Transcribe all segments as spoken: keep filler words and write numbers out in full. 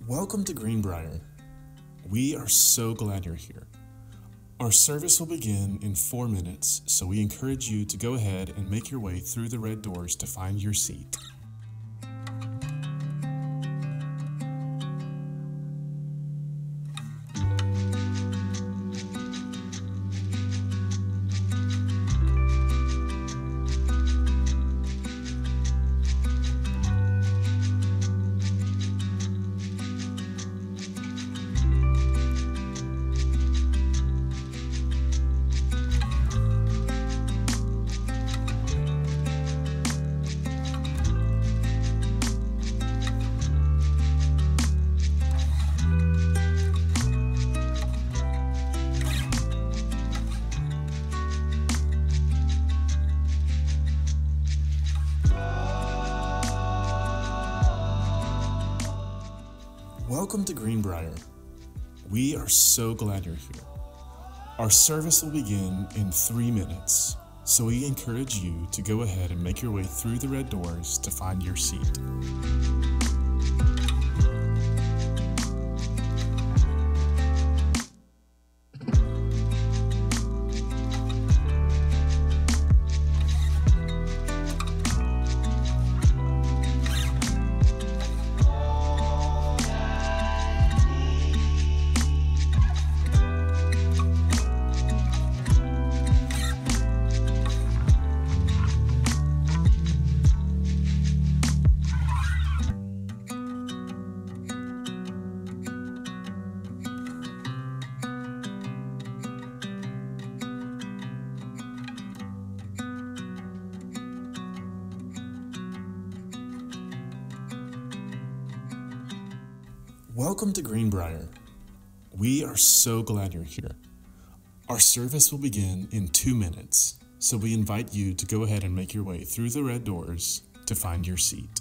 Welcome to Greenbrier. We are so glad you're here. Our service will begin in four minutes, so we encourage you to go ahead and make your way through the red doors to find your seat. Welcome to Greenbrier. We are so glad you're here. Our service will begin in three minutes, so we encourage you to go ahead and make your way through the red doors to find your seat. Welcome to Greenbrier. We are so glad you're here. Our service will begin in two minutes, so we invite you to go ahead and make your way through the red doors to find your seat.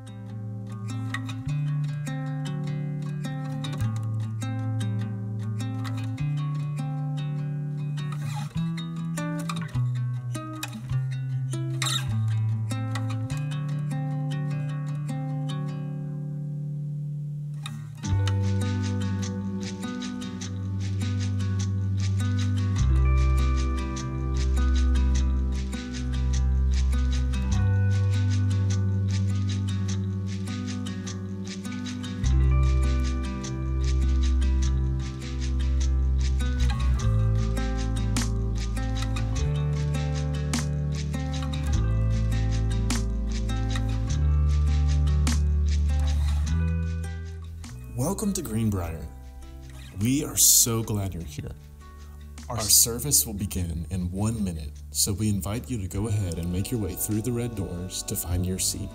Welcome to Greenbrier. We are so glad you're here. Our service will begin in one minute, so we invite you to go ahead and make your way through the red doors to find your seat.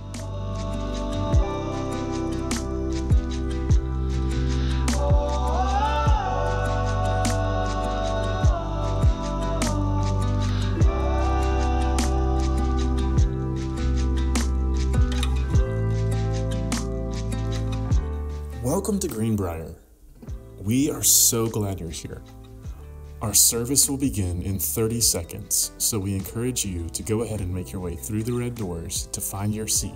Welcome to Greenbrier. We are so glad you're here. Our service will begin in thirty seconds, so we encourage you to go ahead and make your way through the red doors to find your seat.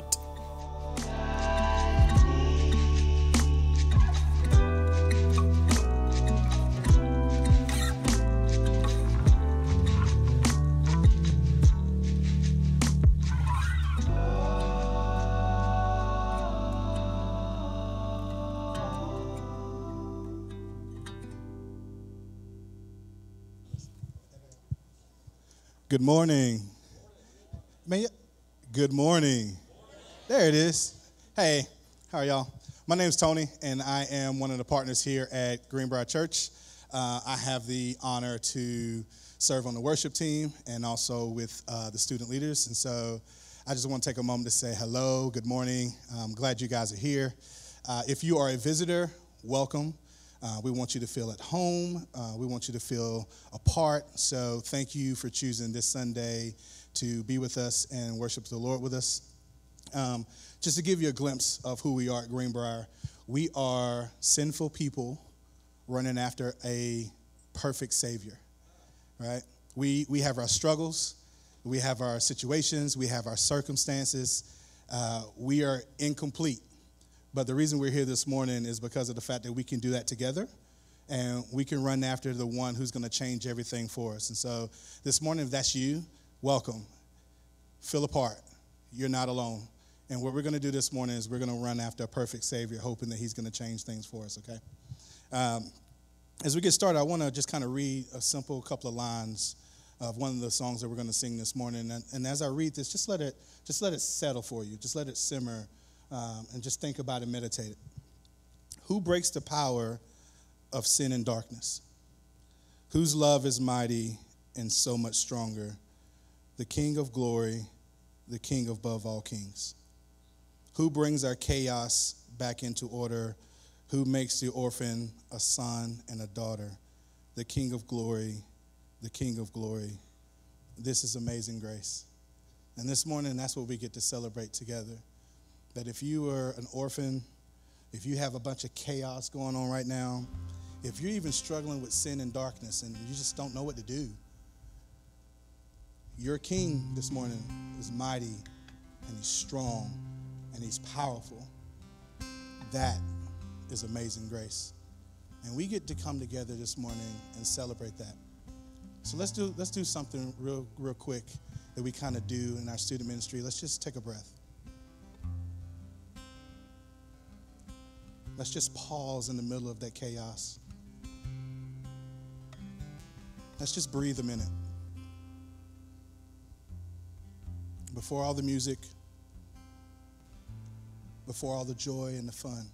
Good morning. May Good morning. There it is. Hey, how are y'all? My name is Tony, and I am one of the partners here at Greenbrier Church. Uh, I have the honor to serve on the worship team and also with uh, the student leaders. And so I just want to take a moment to say hello, good morning. I'm glad you guys are here. Uh, if you are a visitor, welcome. Uh, we want you to feel at home. Uh, we want you to feel a part. So thank you for choosing this Sunday to be with us and worship the Lord with us. Um, just to give you a glimpse of who we are at Greenbrier, we are sinful people running after a perfect Savior, right? We, we have our struggles. We have our situations. We have our circumstances. Uh, we are incomplete But the reason we're here this morning is because of the fact that we can do that together, and we can run after the one who's going to change everything for us. And so this morning, if that's you, welcome. Feel a part. You're not alone. And what we're going to do this morning is we're going to run after a perfect Savior, hoping that he's going to change things for us, okay? Um, as we get started, I want to just kind of read a simple couple of lines of one of the songs that we're going to sing this morning. And, and as I read this, just let it just let it settle for you. Just let it simmer, um, and just think about it, meditate it. Who breaks the power of sin and darkness? Whose love is mighty and so much stronger? The King of glory, the King above all kings. Who brings our chaos back into order? Who makes the orphan a son and a daughter? The King of glory, the King of glory. This is amazing grace. And this morning, that's what we get to celebrate together. That if you are an orphan, if you have a bunch of chaos going on right now, if you're even struggling with sin and darkness and you just don't know what to do, your King this morning is mighty, and he's strong, and he's powerful. That is amazing grace. And we get to come together this morning and celebrate that. So let's do let's do something real real quick that we kind of do in our student ministry. Let's just take a breath. Let's just pause in the middle of that chaos. Let's just breathe a minute. Before all the music, before all the joy and the fun,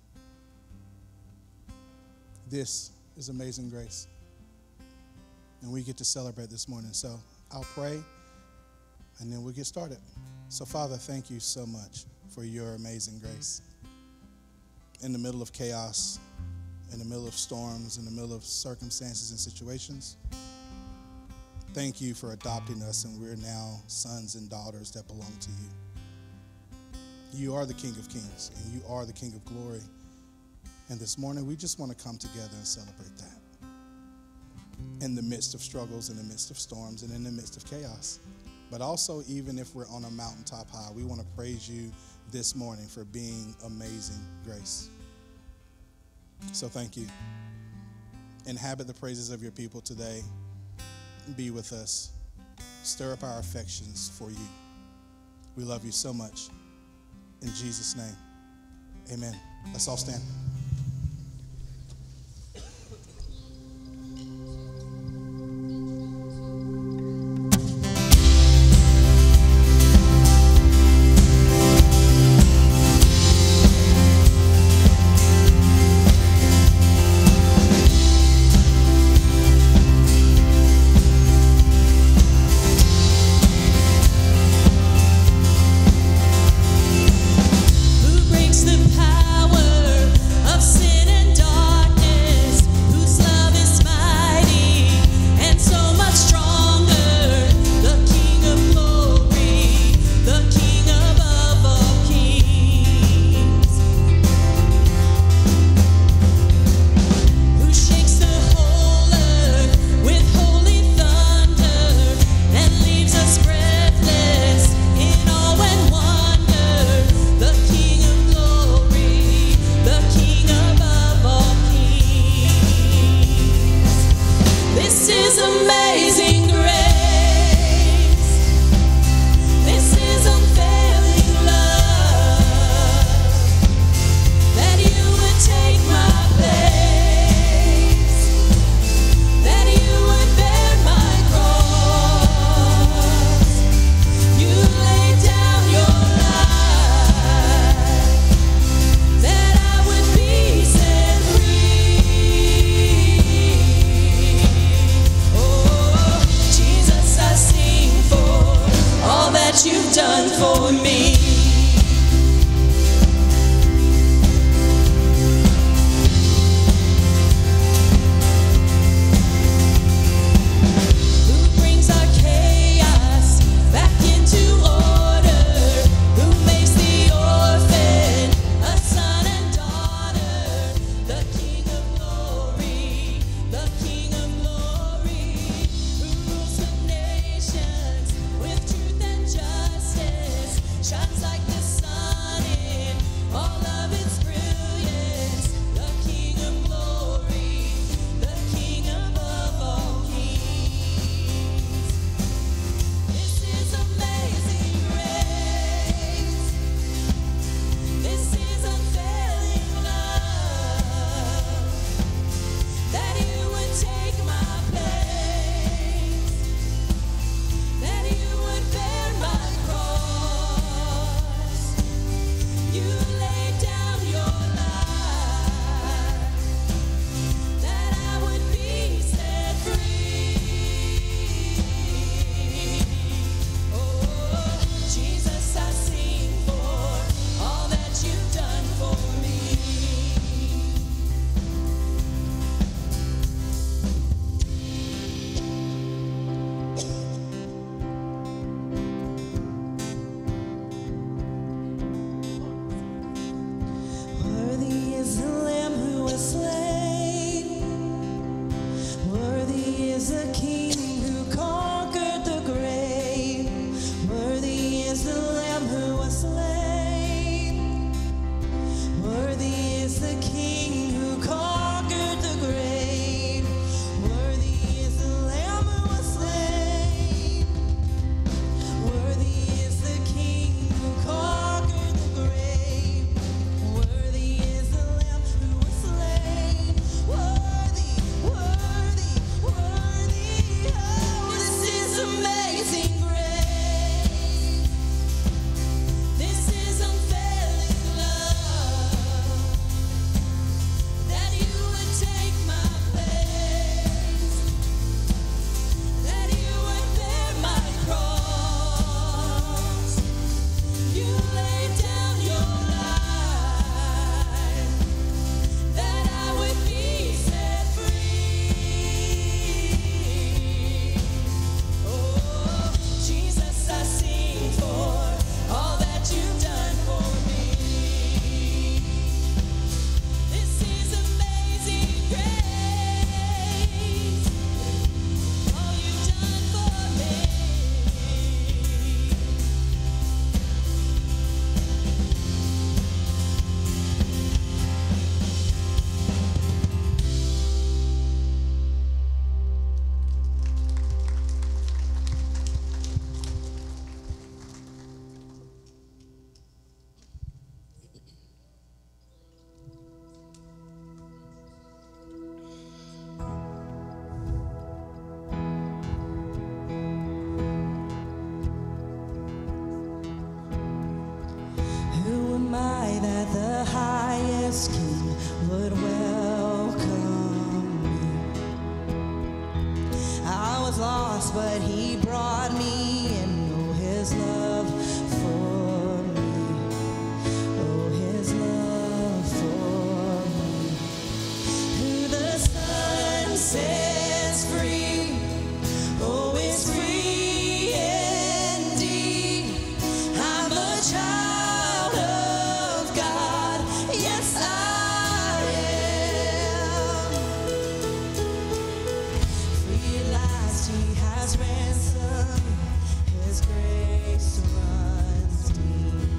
this is amazing grace. And we get to celebrate this morning. So I'll pray, and then we'll get started. So Father, thank you so much for your amazing grace. In the middle of chaos, in the middle of storms, in the middle of circumstances and situations, thank you for adopting us, and we're now sons and daughters that belong to you. You are the King of Kings, and you are the King of Glory. And this morning, we just want to come together and celebrate that. In the midst of struggles, in the midst of storms, and in the midst of chaos. But also, even if we're on a mountaintop high, we want to praise you this morning for being amazing grace. So thank you. Inhabit the praises of your people today. Be with us. Stir up our affections for you. We love you so much. In Jesus' name, amen. Let's all stand. Who brings the power of lost, but he brought me in. Oh, his love for me. Oh, his love for me. Who the Son sets free, oh, is free indeed. I'm a child of God. Yes, I am. Free at last, he has ransomed. His grace runs deep.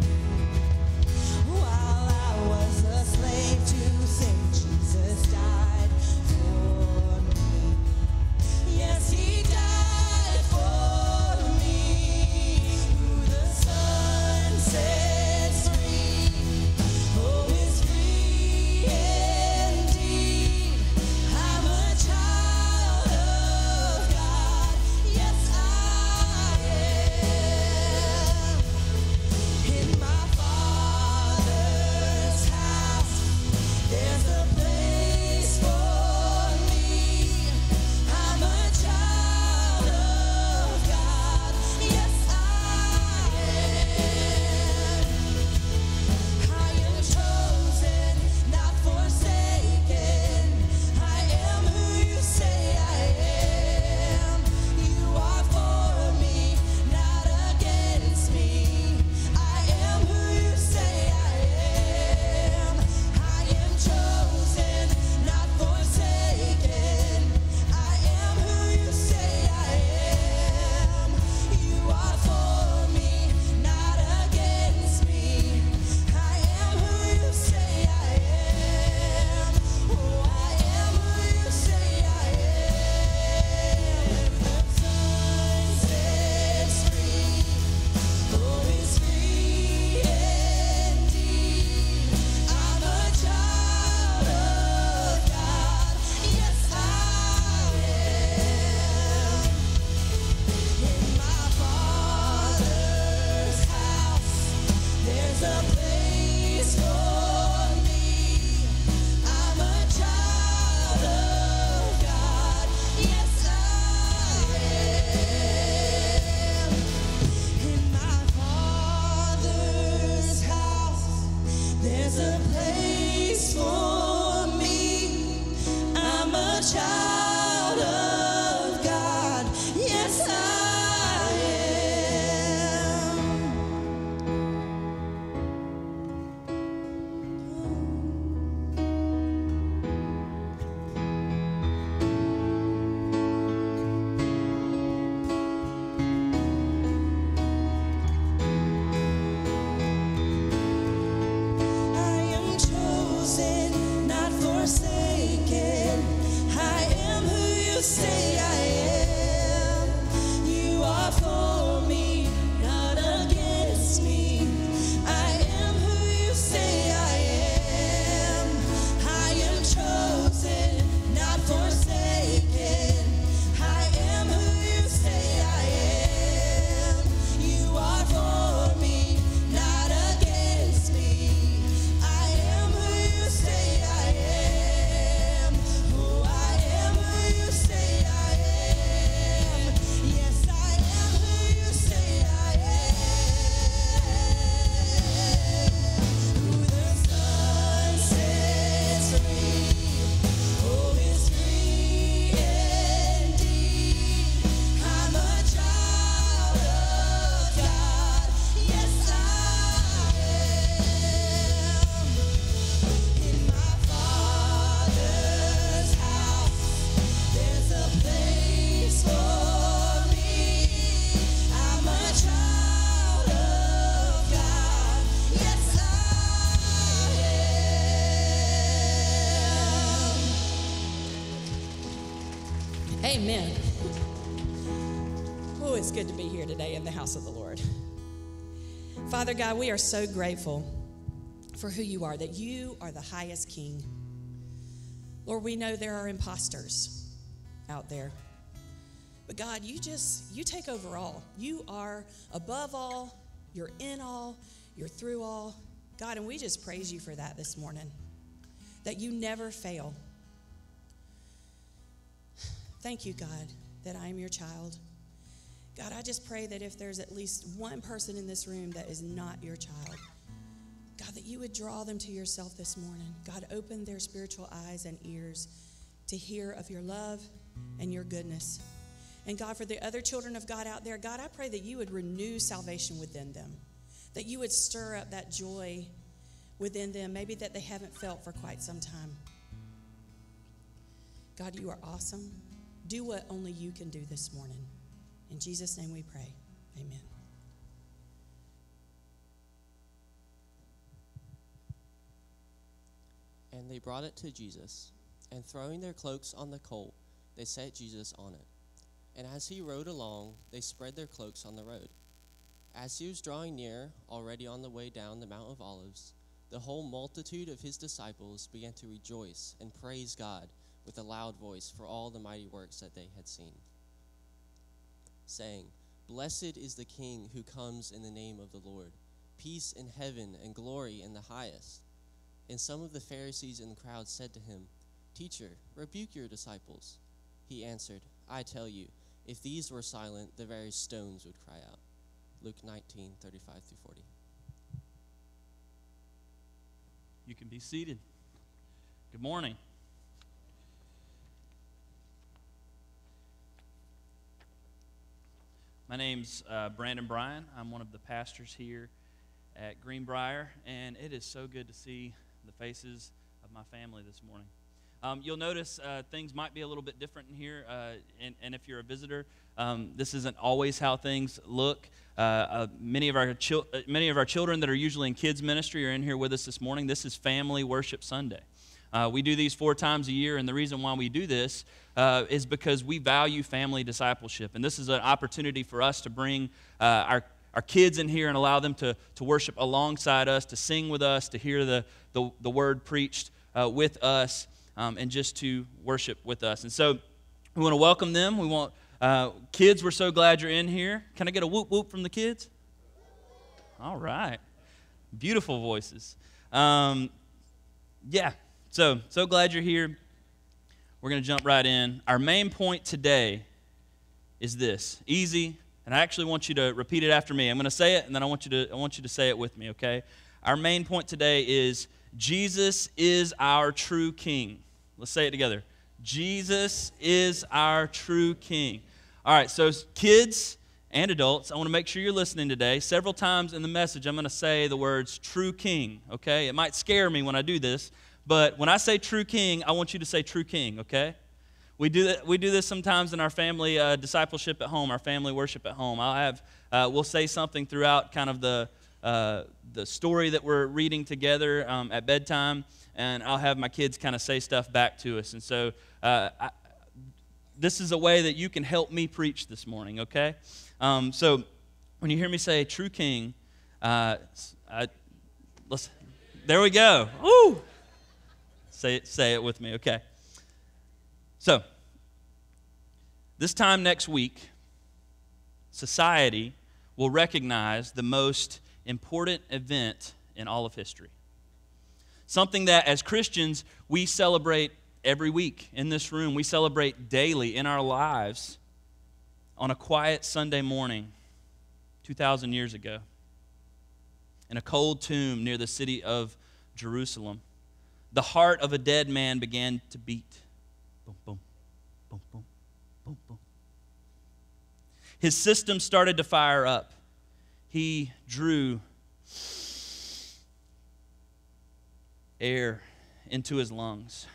While I was a slave to sin, Jesus died for me. Yes, he died for me. Who the Son sets free, oh, is free indeed. I'm a child of God. Yes, I am. In my Father's house, there's a place for me. I'm a child of God. Yes, I am. I am chosen, not forsaken. I am who you say I am. You are for me, not against me. I am who you say I am. I am chosen, not forsaken. I am who you say I am. You are for me, not against me. I am who you say I am. Oh, I am who you say I am. The Son sets free, oh, is free indeed. I'm a child of God. Yes, I am. In my Father's house, there's a place for me. I'm a child of God. Yes, I am. In my Father's house, there's a place for me. I'm a child of God. Yes, I am. I am chosen, not forsaken. I am who you say I am. You are for me, not against me. I am who you say I am. I am chosen, not forsaken. I am who you say I am. You are for me, not against me. I am who you say I am. Oh, I am who you say I am. Yes, I am who you say I am. Who the Son sets free, oh, is free indeed. I'm a child of God. Yes, I am. In my Father's house, there's a place for me. I'm a child of God. Yes, I am. Amen. Oh, it's good to be here today in the house of the Lord. Father God, we are so grateful for who you are, that you are the highest King. Lord, we know there are imposters out there. But God, you just, you take over all. You are above all, you're in all, you're through all. God, and we just praise you for that this morning, that you never fail. Thank you, God, that I am your child. God, I just pray that if there's at least one person in this room that is not your child, God, that you would draw them to yourself this morning. God, open their spiritual eyes and ears to hear of your love and your goodness. And God, for the other children of God out there, God, I pray that you would renew salvation within them, that you would stir up that joy within them, maybe that they haven't felt for quite some time. God, you are awesome. Do what only you can do this morning. In Jesus' name we pray. Amen. And they brought it to Jesus, and throwing their cloaks on the colt, they set Jesus on it. And as he rode along, they spread their cloaks on the road. As he was drawing near, already on the way down the Mount of Olives, the whole multitude of his disciples began to rejoice and praise God with a loud voice for all the mighty works that they had seen, saying, "Blessed is the King who comes in the name of the Lord. Peace in heaven and glory in the highest." And some of the Pharisees in the crowd said to him, "Teacher, rebuke your disciples." He answered, "I tell you, if these were silent, the very stones would cry out." Luke nineteen, thirty-five through forty. You can be seated. Good morning. My name's uh, Brandon Bryan. I'm one of the pastors here at Greenbrier, and it is so good to see the faces of my family this morning. Um, you'll notice uh, things might be a little bit different in here, uh, and, and if you're a visitor, um, this isn't always how things look. Uh, uh, many of our chil- uh, many of our children that are usually in kids ministry are in here with us this morning. This is Family Worship Sunday. Uh, we do these four times a year, and the reason why we do this uh, is because we value family discipleship, and this is an opportunity for us to bring uh, our our kids in here and allow them to, to worship alongside us, to sing with us, to hear the, the, the word preached uh, with us, um, and just to worship with us. And so we want to welcome them. We want uh, kids, we're so glad you're in here. Can I get a whoop whoop from the kids? All right. Beautiful voices. Um, yeah, so, so glad you're here. We're going to jump right in. Our main point today is this, easy. And I actually want you to repeat it after me. I'm going to say it, and then I want you to I want you to say it with me, okay? Our main point today is Jesus is our true King. Let's say it together. Jesus is our true King. All right, so kids and adults, I want to make sure you're listening today. Several times in the message, I'm going to say the words true King, okay? It might scare me when I do this, but when I say true King, I want you to say true King, okay? We do that, we do this sometimes in our family uh, discipleship at home, our family worship at home. I'll have uh, we'll say something throughout kind of the uh, the story that we're reading together um, at bedtime, and I'll have my kids kind of say stuff back to us. And so uh, I, this is a way that you can help me preach this morning. Okay, um, so when you hear me say "True King," uh, I, let's there we go. Woo! Say it, say it with me. Okay. So, this time next week, society will recognize the most important event in all of history. Something that, as Christians, we celebrate every week in this room. We celebrate daily in our lives on a quiet Sunday morning two thousand years ago in a cold tomb near the city of Jerusalem. The heart of a dead man began to beat. Boom, boom, boom, boom, boom, boom. His system started to fire up. He drew air into his lungs.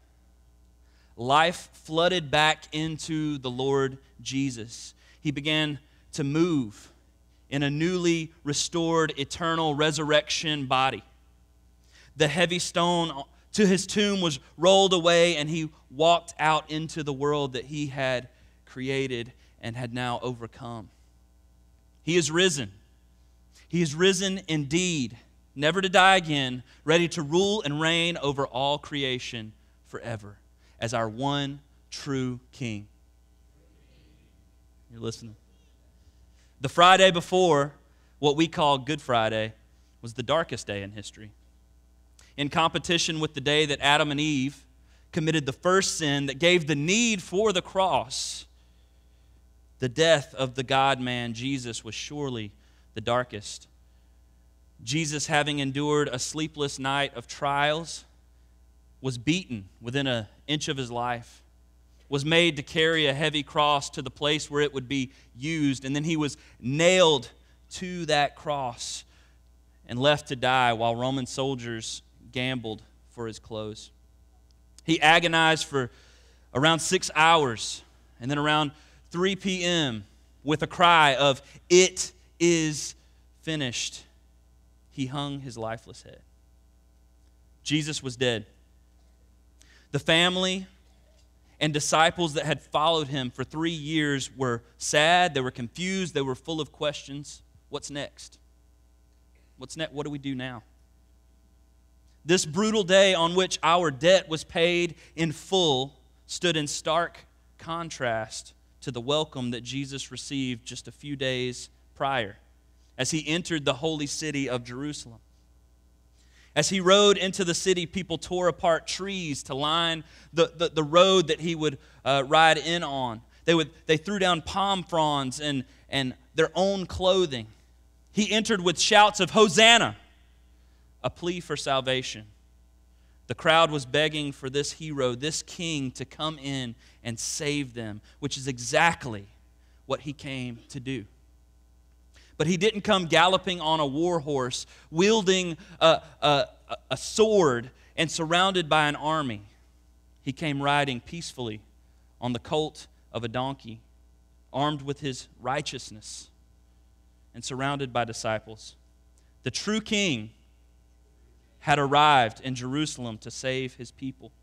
Life flooded back into the Lord Jesus. He began to move in a newly restored, eternal resurrection body. The heavy stone to his tomb was rolled away, and he walked out into the world that he had created and had now overcome. He is risen. He is risen indeed, never to die again, ready to rule and reign over all creation forever as our one true King. You're listening. The Friday before, what we call Good Friday, was the darkest day in history. In competition with the day that Adam and Eve committed the first sin that gave the need for the cross, The death of the God-man, Jesus, was surely the darkest. Jesus, having endured a sleepless night of trials, was beaten within an inch of his life, was made to carry a heavy cross to the place where it would be used, and then he was nailed to that cross and left to die while Roman soldiers gambled for his clothes. He agonized for around six hours, and then around three p.m., with a cry of, "It is finished," he hung his lifeless head. Jesus was dead. The family and disciples that had followed him for three years were sad, they were confused, they were full of questions. What's next? What's next? What do we do now? This brutal day on which our debt was paid in full stood in stark contrast to the welcome that Jesus received just a few days prior as he entered the holy city of Jerusalem. As he rode into the city, people tore apart trees to line the, the, the road that he would uh, ride in on. They, would, they threw down palm fronds and, and their own clothing. He entered with shouts of Hosanna, a plea for salvation. The crowd was begging for this hero, this king, to come in and save them, which is exactly what he came to do. But he didn't come galloping on a war horse, wielding a, a, a sword and surrounded by an army. He came riding peacefully on the colt of a donkey, armed with his righteousness and surrounded by disciples. The true king had arrived in Jerusalem to save his people.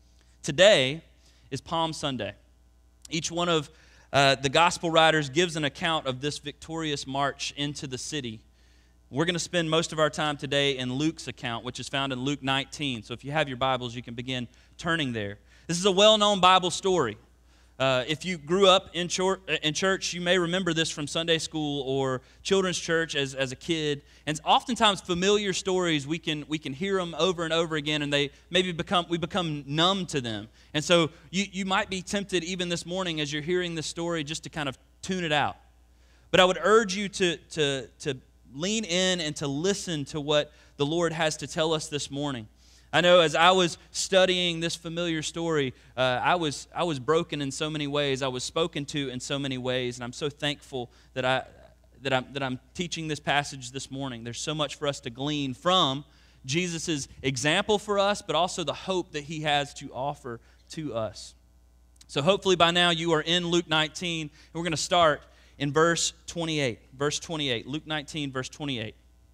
Today is Palm Sunday. Each one of uh, the gospel writers gives an account of this victorious march into the city. We're going to spend most of our time today in Luke's account, which is found in Luke nineteen. So if you have your Bibles, you can begin turning there. This is a well-known Bible story. Uh, if you grew up in, chor- in church, you may remember this from Sunday school or children's church as, as a kid. And oftentimes familiar stories, we can we can hear them over and over again, and they maybe become we become numb to them. And so you, you might be tempted even this morning as you're hearing this story just to kind of tune it out. But I would urge you to, to, to lean in and to listen to what the Lord has to tell us this morning. I know as I was studying this familiar story, uh, I was I was broken in so many ways. I was spoken to in so many ways, and I'm so thankful that I that I'm that I'm teaching this passage this morning. There's so much for us to glean from Jesus' example for us, but also the hope that he has to offer to us. So hopefully by now you are in Luke nineteen, and we're going to start in verse twenty-eight. Verse twenty-eight, Luke nineteen, verse twenty-eight.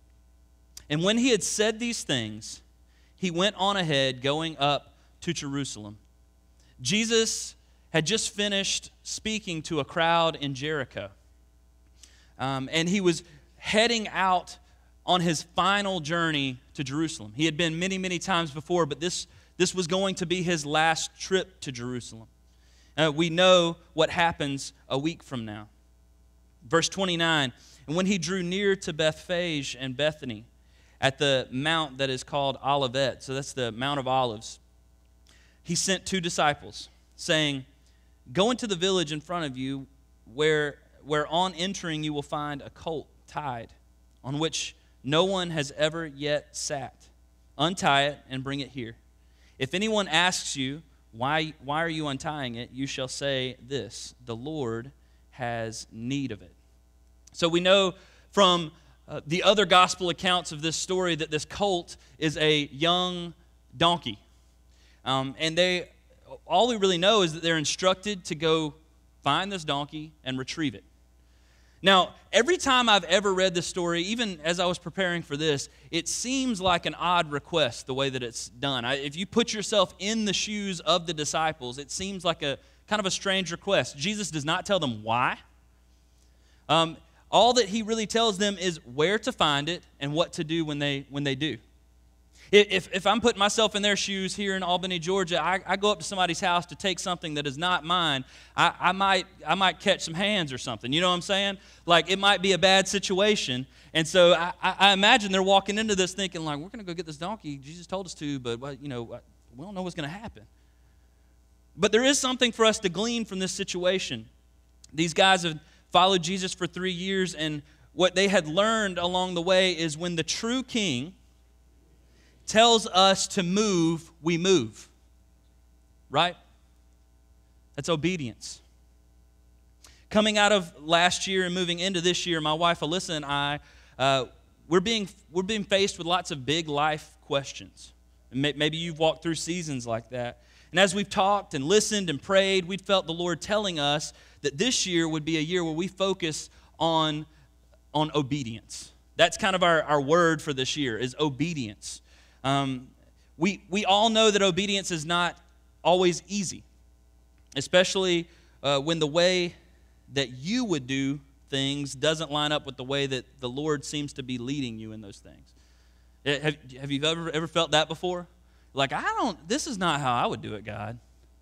And when he had said these things, he went on ahead, going up to Jerusalem. Jesus had just finished speaking to a crowd in Jericho. Um, and he was heading out on his final journey to Jerusalem. He had been many, many times before, but this, this was going to be his last trip to Jerusalem. Uh, we know what happens a week from now. Verse twenty-nine, and when he drew near to Bethphage and Bethany, at the mount that is called Olivet, so that's the Mount of Olives, he sent two disciples, saying, "Go into the village in front of you, where, where on entering you will find a colt tied, on which no one has ever yet sat. Untie it and bring it here. If anyone asks you, why, why are you untying it, you shall say this, the Lord has need of it." So we know from Uh, the other gospel accounts of this story that this colt is a young donkey. Um, and they, all we really know is that they're instructed to go find this donkey and retrieve it. Now, every time I've ever read this story, even as I was preparing for this, it seems like an odd request the way that it's done. I, if you put yourself in the shoes of the disciples, it seems like a kind of a strange request. Jesus does not tell them why. Um, All that he really tells them is where to find it and what to do when they when they do. If, if I'm putting myself in their shoes here in Albany, Georgia, I, I go up to somebody's house to take something that is not mine, I, I might I might catch some hands or something. You know what I'm saying? Like it might be a bad situation. And so I, I imagine they're walking into this thinking like, we're going to go get this donkey. Jesus told us to, but you know we don't know what's going to happen. But there is something for us to glean from this situation. These guys have followed Jesus for three years, and what they had learned along the way is when the true king tells us to move, we move. Right? That's obedience. Coming out of last year and moving into this year, my wife Alyssa and I, uh, we're being we're being faced with lots of big life questions. And may, maybe you've walked through seasons like that. And as we've talked and listened and prayed, we felt the Lord telling us that this year would be a year where we focus on, on obedience. That's kind of our, our word for this year, is obedience. Um, we, we all know that obedience is not always easy, especially uh, when the way that you would do things doesn't line up with the way that the Lord seems to be leading you in those things. Have, have you ever, ever felt that before? Like, I don't, this is not how I would do it, God.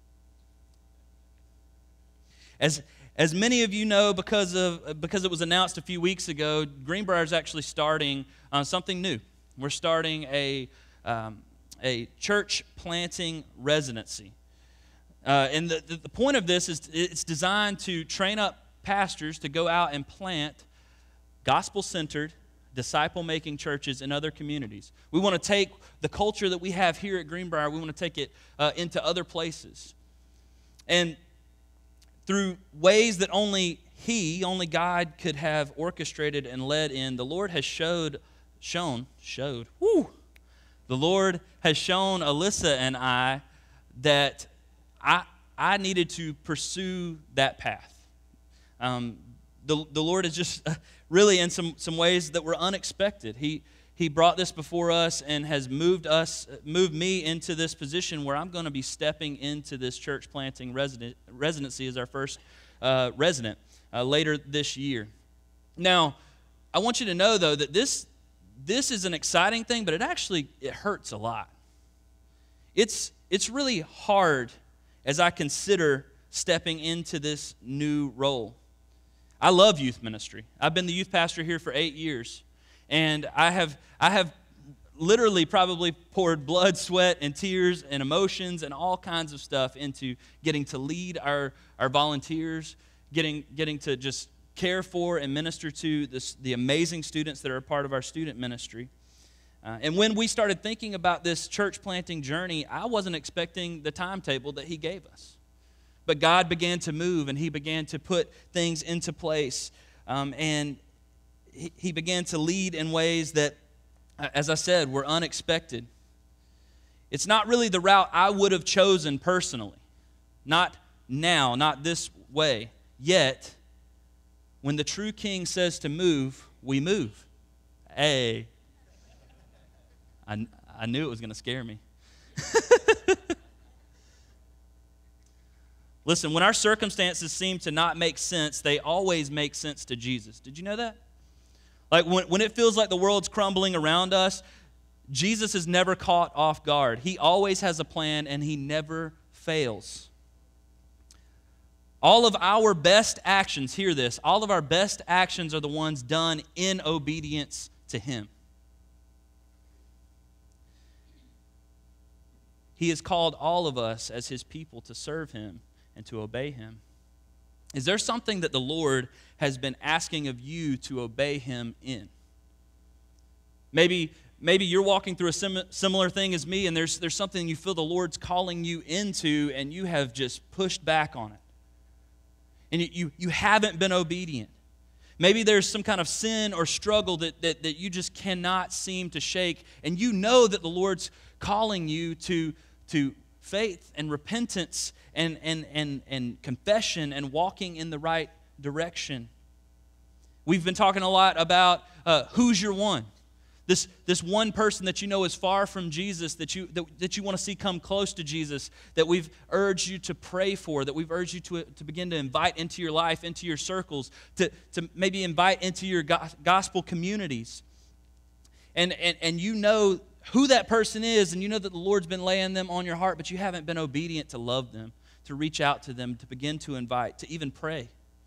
As as many of you know, because of because it was announced a few weeks ago, Greenbrier is actually starting uh, something new. We're starting a um, a church planting residency. Uh, and the, the, the point of this is it's designed to train up pastors to go out and plant gospel-centered, disciple-making churches in other communities. We want to take the culture that we have here at Greenbrier, we want to take it uh, into other places. And through ways that only He, only God could have orchestrated and led in, the Lord has showed, shown, showed, whoo! The Lord has shown Alyssa and I that I, I needed to pursue that path. Um, the, the Lord is just uh, really in some, some ways that were unexpected. He, he brought this before us and has moved us, moved me into this position where I'm going to be stepping into this church planting resident, residency as our first uh, resident uh, later this year. Now, I want you to know, though, that this, this is an exciting thing, but it actually it hurts a lot. It's, it's really hard as I consider stepping into this new role. I love youth ministry. I've been the youth pastor here for eight years, and I have I have literally probably poured blood, sweat, and tears and emotions and all kinds of stuff into getting to lead our, our volunteers, getting getting to just care for and minister to this, the amazing students that are a part of our student ministry. Uh, and when we started thinking about this church planting journey, I wasn't expecting the timetable that He gave us. But God began to move, and He began to put things into place. Um, and he, he began to lead in ways that, as I said, were unexpected. It's not really the route I would have chosen personally. Not now, not this way. Yet, when the true King says to move, we move. Hey. I, I knew it was going to scare me. Listen, when our circumstances seem to not make sense, they always make sense to Jesus. Did you know that? Like when, when it feels like the world's crumbling around us, Jesus is never caught off guard. He always has a plan, and He never fails. All of our best actions, hear this, all of our best actions are the ones done in obedience to Him. He has called all of us as His people to serve Him and to obey Him. Is there something that the Lord has been asking of you to obey Him in? Maybe, maybe you're walking through a sim- similar thing as me, and there's, there's something you feel the Lord's calling you into, and you have just pushed back on it. And you, you, you haven't been obedient. Maybe there's some kind of sin or struggle that, that, that you just cannot seem to shake, and you know that the Lord's calling you to, to faith and repentance and, and, and, and confession and walking in the right direction. We've been talking a lot about uh, who's your one. This, this one person that you know is far from Jesus, that you, that, that you want to see come close to Jesus, that we've urged you to pray for, that we've urged you to, to begin to invite into your life, into your circles, to, to maybe invite into your go- gospel communities. And, and, and you know who that person is, and you know that the Lord's been laying them on your heart, but you haven't been obedient to love them, to reach out to them, to begin to invite, to even pray.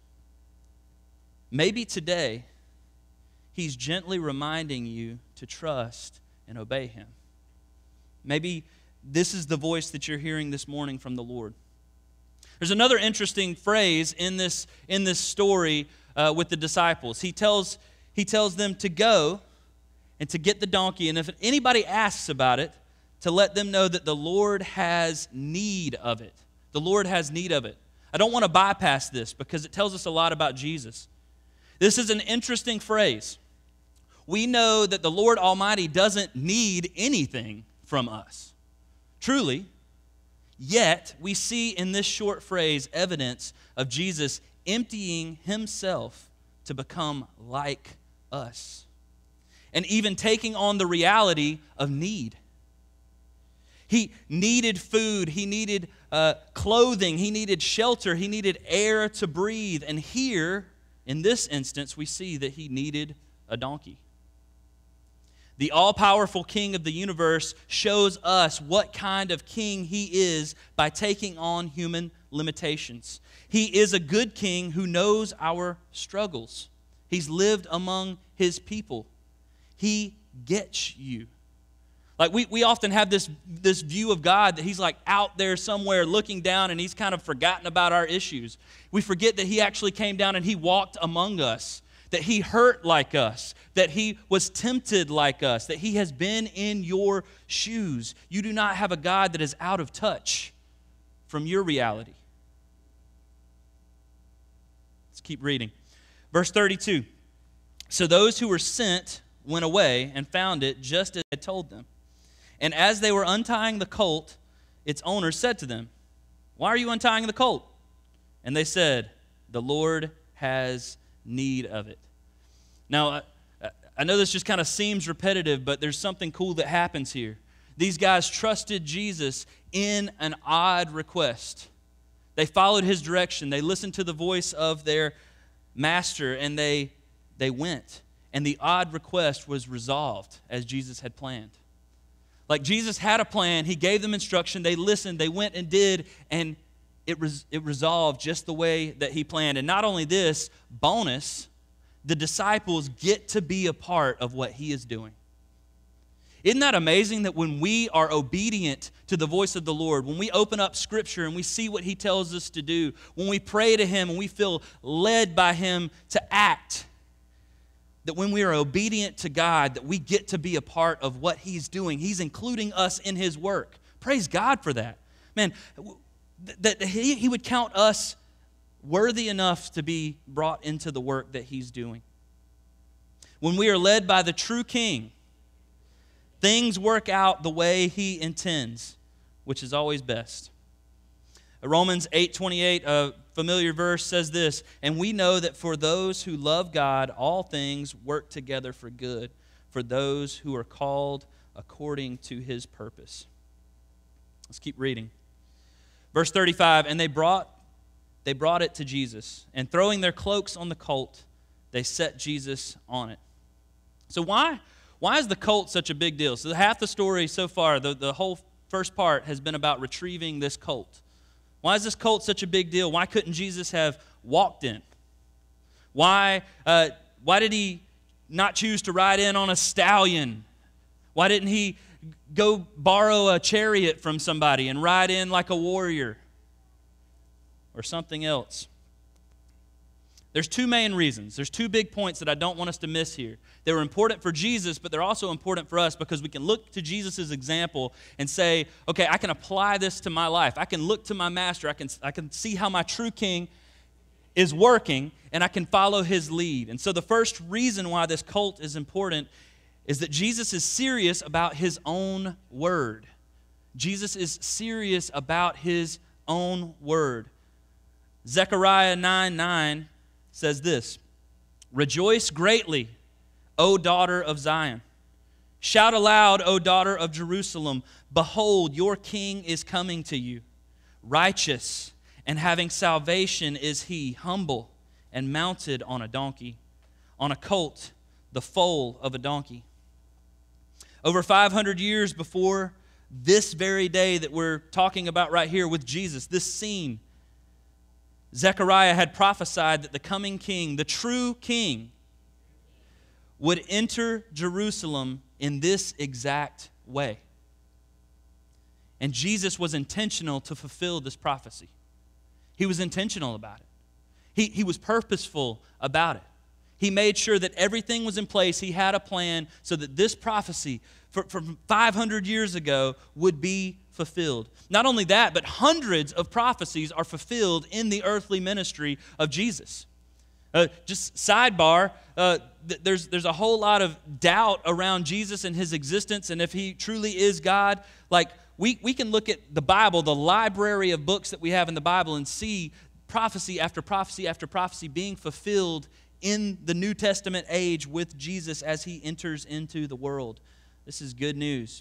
Maybe today, He's gently reminding you to trust and obey Him. Maybe this is the voice that you're hearing this morning from the Lord. There's another interesting phrase in this, in this story uh, with the disciples. He tells, he tells them to go and to get the donkey, and if anybody asks about it, to let them know that the Lord has need of it. The Lord has need of it. I don't want to bypass this because it tells us a lot about Jesus. This is an interesting phrase. We know that the Lord Almighty doesn't need anything from us. Truly. Yet, we see in this short phrase evidence of Jesus emptying himself to become like us, and even taking on the reality of need. He needed food, he needed uh, clothing, he needed shelter, he needed air to breathe. And here, in this instance, we see that he needed a donkey. The all-powerful King of the universe shows us what kind of king he is by taking on human limitations. He is a good king who knows our struggles. He's lived among his people. He gets you. Like we, we often have this, this view of God that he's like out there somewhere looking down and he's kind of forgotten about our issues. We forget that he actually came down and he walked among us, that he hurt like us, that he was tempted like us, that he has been in your shoes. You do not have a God that is out of touch from your reality. Let's keep reading. Verse thirty-two. So those who were sent went away and found it just as I had told them. And as they were untying the colt, its owner said to them, "Why are you untying the colt?" And they said, "The Lord has need of it." Now, I, I know this just kind of seems repetitive, but there's something cool that happens here. These guys trusted Jesus in an odd request. They followed his direction. They listened to the voice of their master, and they, they went. And the odd request was resolved as Jesus had planned. Like Jesus had a plan. He gave them instruction. They listened. They went and did, and it, res, it resolved just the way that he planned. And not only this, bonus, the disciples get to be a part of what he is doing. Isn't that amazing that when we are obedient to the voice of the Lord, when we open up Scripture and we see what he tells us to do, when we pray to him and we feel led by him to act, that when we are obedient to God, that we get to be a part of what he's doing. He's including us in his work. Praise God for that. Man, that he, he would count us worthy enough to be brought into the work that he's doing. When we are led by the true King, things work out the way he intends, which is always best. Romans eight twenty-eight, a familiar verse, says this, "And we know that for those who love God, all things work together for good, for those who are called according to his purpose." Let's keep reading. Verse thirty-five, "And they brought They brought it to Jesus, and throwing their cloaks on the colt, they set Jesus on it." So why, why is the colt such a big deal? So half the story so far, the, the whole first part has been about retrieving this colt. Why is this colt such a big deal? Why couldn't Jesus have walked in? Why, uh, why did he not choose to ride in on a stallion? Why didn't he go borrow a chariot from somebody and ride in like a warrior? Or something else? There's two main reasons. There's two big points that I don't want us to miss here. They were important for Jesus, but they're also important for us because we can look to Jesus' example and say, okay, I can apply this to my life. I can look to my master. I can, I can see how my true king is working, and I can follow his lead. And so the first reason why this colt is important is that Jesus is serious about his own word. Jesus is serious about his own word. Zechariah nine nine says this, "Rejoice greatly, O daughter of Zion. Shout aloud, O daughter of Jerusalem. Behold, your king is coming to you. Righteous and having salvation is he, humble and mounted on a donkey, on a colt, the foal of a donkey." Over five hundred years before this very day that we're talking about right here with Jesus, this scene, Zechariah had prophesied that the coming king, the true king, would enter Jerusalem in this exact way. And Jesus was intentional to fulfill this prophecy. He was intentional about it. He, he was purposeful about it. He made sure that everything was in place. He had a plan so that this prophecy for, from five hundred years ago would be fulfilled. Not only that, but hundreds of prophecies are fulfilled in the earthly ministry of Jesus. Uh, just sidebar, uh, th- there's, there's a whole lot of doubt around Jesus and his existence and if he truly is God. Like, we, we can look at the Bible, the library of books that we have in the Bible, and see prophecy after prophecy after prophecy being fulfilled in the New Testament age with Jesus as he enters into the world. This is good news.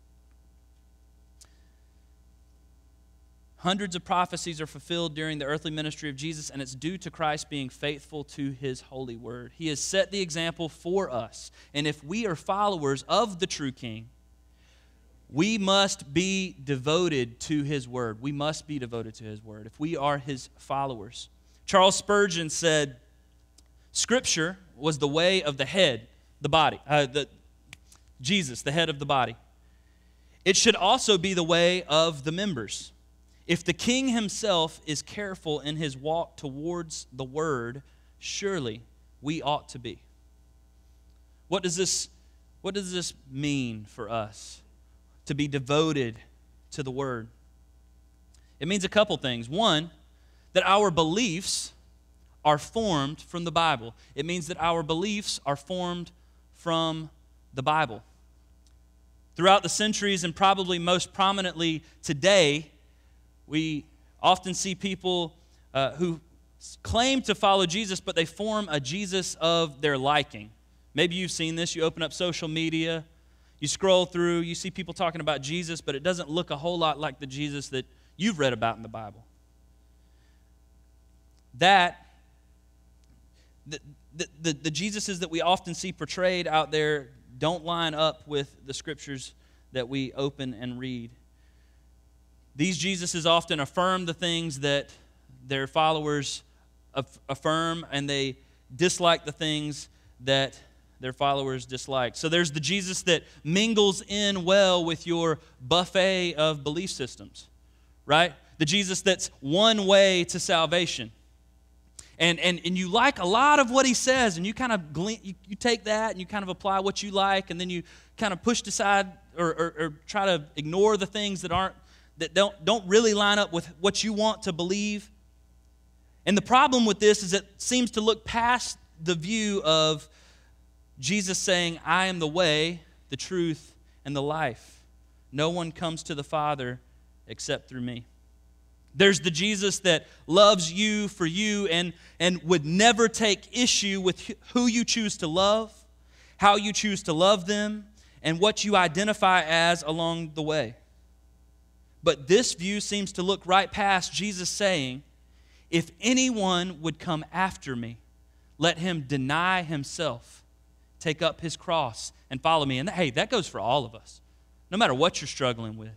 Hundreds of prophecies are fulfilled during the earthly ministry of Jesus, and it's due to Christ being faithful to his holy word. He has set the example for us, and if we are followers of the true King, we must be devoted to his word. We must be devoted to his word if we are his followers. Charles Spurgeon said, Scripture was the way of the head, the body, uh, the, Jesus, the head of the body. It should also be the way of the members. If the king himself is careful in his walk towards the word, surely we ought to be. What does this, what does this mean for us to be devoted to the word? It means a couple things. One, that our beliefs are formed from the Bible. It means that our beliefs are formed from the Bible. Throughout the centuries, and probably most prominently today, we often see people uh, who claim to follow Jesus, but they form a Jesus of their liking. Maybe you've seen this. You open up social media, you scroll through, you see people talking about Jesus, but it doesn't look a whole lot like the Jesus that you've read about in the Bible. That, the, the, the, the Jesuses that we often see portrayed out there don't line up with the scriptures that we open and read. These Jesuses often affirm the things that their followers affirm, and they dislike the things that their followers dislike. So there's the Jesus that mingles in well with your buffet of belief systems, right? The Jesus that's one way to salvation. And, and, and you like a lot of what he says, and you kind of glean, you, you take that and you kind of apply what you like, and then you kind of push aside or, or, or try to ignore the things that aren't that don't, don't really line up with what you want to believe. And the problem with this is it seems to look past the view of Jesus saying, I am the way, the truth, and the life. No one comes to the Father except through me. There's the Jesus that loves you for you and, and would never take issue with who you choose to love, how you choose to love them, and what you identify as along the way. But this view seems to look right past Jesus saying, if anyone would come after me, let him deny himself, take up his cross, and follow me. And hey, that goes for all of us, no matter what you're struggling with.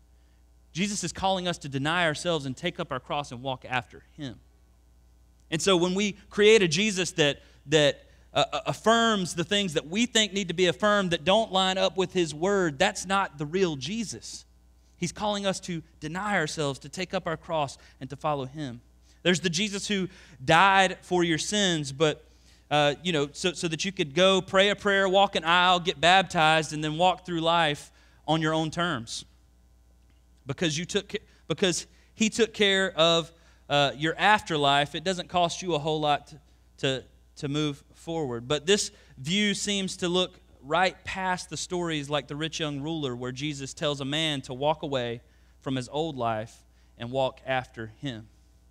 Jesus is calling us to deny ourselves and take up our cross and walk after him. And so when we create a Jesus that, that uh, affirms the things that we think need to be affirmed that don't line up with his word, that's not the real Jesus. He's calling us to deny ourselves, to take up our cross, and to follow him. There's the Jesus who died for your sins, but, uh, you know, so, so that you could go pray a prayer, walk an aisle, get baptized, and then walk through life on your own terms. Because you took, because he took care of uh, your afterlife, it doesn't cost you a whole lot to, to, to move forward. But this view seems to look right past the stories like the rich young ruler, where Jesus tells a man to walk away from his old life and walk after him.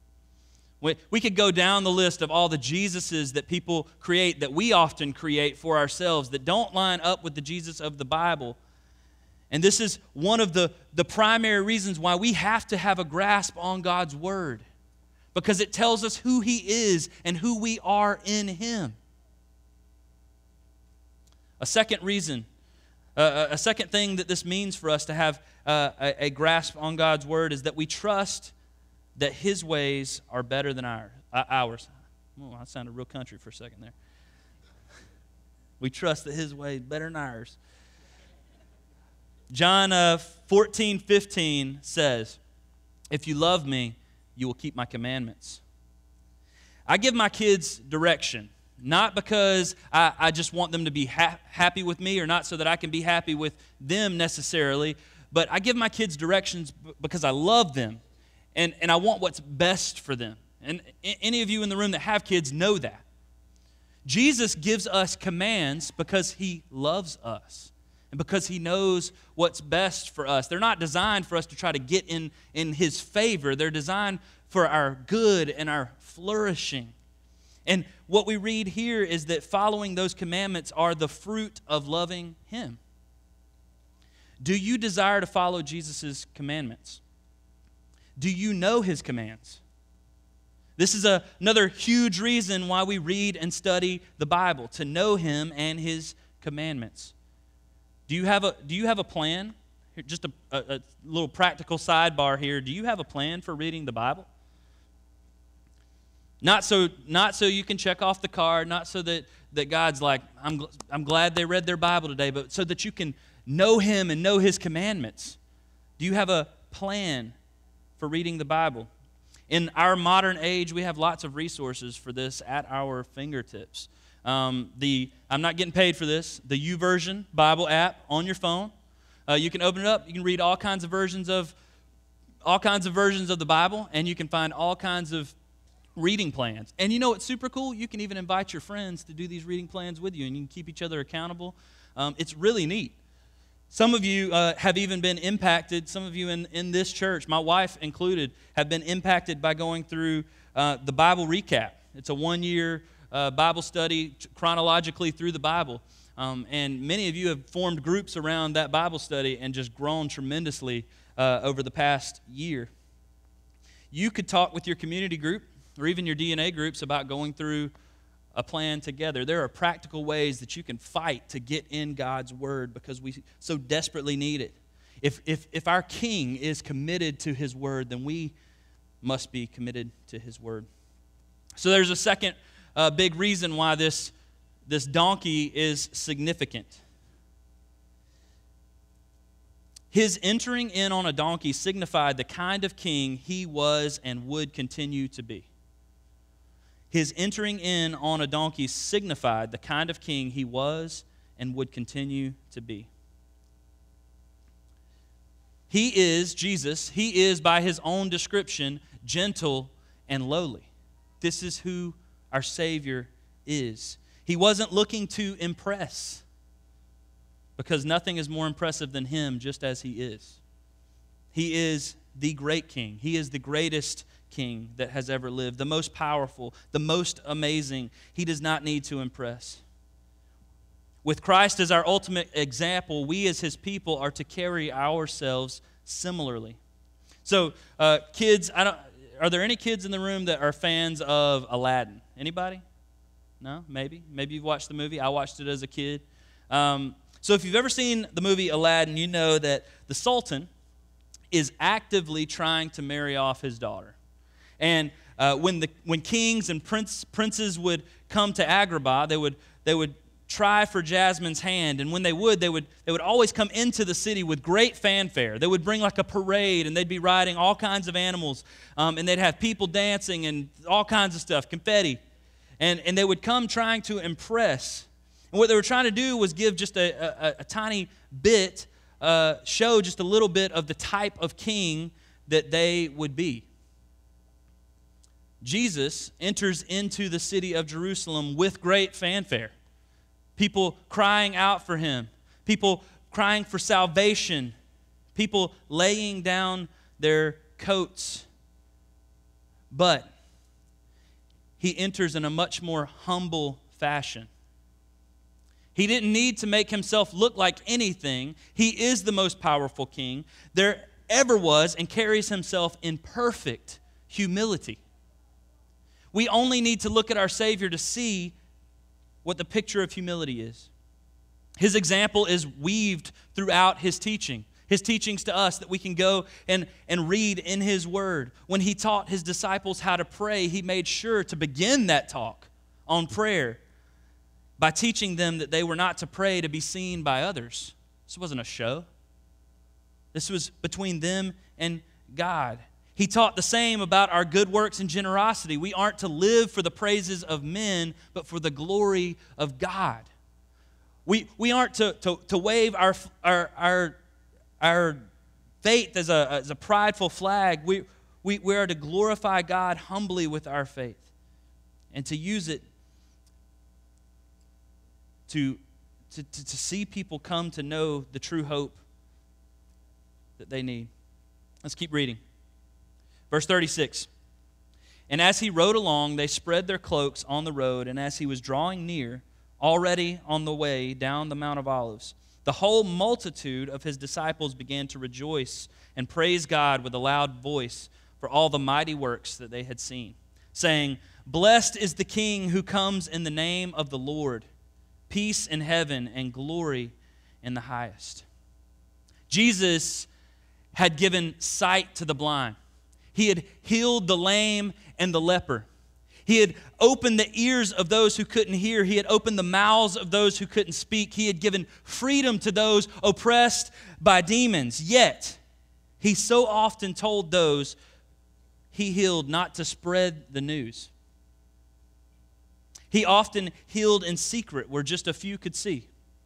We, we could go down the list of all the Jesuses that people create, that we often create for ourselves, that don't line up with the Jesus of the Bible. And this is one of the, the primary reasons why we have to have a grasp on God's word, because it tells us who he is and who we are in him. A second reason, uh, a second thing that this means for us to have uh, a, a grasp on God's word is that we trust that his ways are better than our, uh, ours. Oh, I sounded real country for a second there. We trust that his ways are better than ours. John uh, fourteen fifteen says, if you love me, you will keep my commandments. I give my kids direction, not because I, I just want them to be ha- happy with me or not so that I can be happy with them necessarily, but I give my kids directions b- because I love them and, and I want what's best for them. And any of you in the room that have kids know that. Jesus gives us commands because he loves us and because he knows what's best for us. They're not designed for us to try to get in, in his favor. They're designed for our good and our flourishing. And what we read here is that following those commandments are the fruit of loving him. Do you desire to follow Jesus' commandments? Do you know his commands? This is a, another huge reason why we read and study the Bible, to know him and his commandments. Do you have a, do you have a plan? Here, just a, a, a little practical sidebar here. Do you have a plan for reading the Bible? Not so, not so you can check off the card, not so that, that God's like, I'm, gl- I'm glad they read their Bible today, but so that you can know him and know his commandments. Do you have a plan for reading the Bible? In our modern age, we have lots of resources for this at our fingertips. Um, the I'm not getting paid for this. The YouVersion Bible app on your phone. Uh, you can open it up. You can read all kinds of versions of all kinds of versions of the Bible, and you can find all kinds of reading plans. And you know what's super cool? You can even invite your friends to do these reading plans with you, and you can keep each other accountable. Um, it's really neat. Some of you uh, have even been impacted, some of you in, in this church, my wife included, have been impacted by going through uh, the Bible Recap. It's a one-year uh, Bible study chronologically through the Bible. Um, and many of you have formed groups around that Bible study and just grown tremendously uh, over the past year. You could talk with your community group or even your D N A groups about going through a plan together. There are practical ways that you can fight to get in God's word because we so desperately need it. If, if, if our king is committed to his word, then we must be committed to his word. So there's a second uh, big reason why this, this donkey is significant. His entering in on a donkey signified the kind of king he was and would continue to be. His entering in on a donkey signified the kind of king he was and would continue to be. He is, Jesus, he is by his own description, gentle and lowly. This is who our Savior is. He wasn't looking to impress because nothing is more impressive than him just as he is. He is the great king. He is the greatest king that has ever lived, the most powerful, the most amazing. He does not need to impress. With Christ as our ultimate example, we as his people are to carry ourselves similarly. So, uh, kids, I don't, are there any kids in the room that are fans of Aladdin? Anybody? No? Maybe? Maybe you've watched the movie. I watched it as a kid. Um, so if you've ever seen the movie Aladdin, you know that the Sultan is actively trying to marry off his daughter. And uh, when the when kings and prince, princes would come to Agrabah, they would they would try for Jasmine's hand. And when they would, they would they would always come into the city with great fanfare. They would bring like a parade, and they'd be riding all kinds of animals, um, and they'd have people dancing and all kinds of stuff, confetti, and and they would come trying to impress. And what they were trying to do was give just a a, a tiny bit, uh, show just a little bit of the type of king that they would be. Jesus enters into the city of Jerusalem with great fanfare. People crying out for him. People crying for salvation. People laying down their coats. But he enters in a much more humble fashion. He didn't need to make himself look like anything. He is the most powerful king there ever was and carries himself in perfect humility. We only need to look at our Savior to see what the picture of humility is. His example is weaved throughout his teaching. His teachings to us that we can go and, and read in his word. When he taught his disciples how to pray, he made sure to begin that talk on prayer by teaching them that they were not to pray to be seen by others. This wasn't a show. This was between them and God. He He taught the same about our good works and generosity. We aren't to live for the praises of men, but for the glory of God. We, we aren't to, to, to wave our, our, our, our faith as a, as a prideful flag. We, we, we are to glorify God humbly with our faith and to use it to, to, to, to see people come to know the true hope that they need. Let's keep reading. Verse thirty-six. And as he rode along, they spread their cloaks on the road, and as he was drawing near, already on the way down the Mount of Olives, the whole multitude of his disciples began to rejoice and praise God with a loud voice for all the mighty works that they had seen, saying, Blessed is the King who comes in the name of the Lord, peace in heaven and glory in the highest. Jesus had given sight to the blind. He had healed the lame and the leper. He had opened the ears of those who couldn't hear. He had opened the mouths of those who couldn't speak. He had given freedom to those oppressed by demons. Yet, he so often told those he healed not to spread the news. He often healed in secret where just a few could see.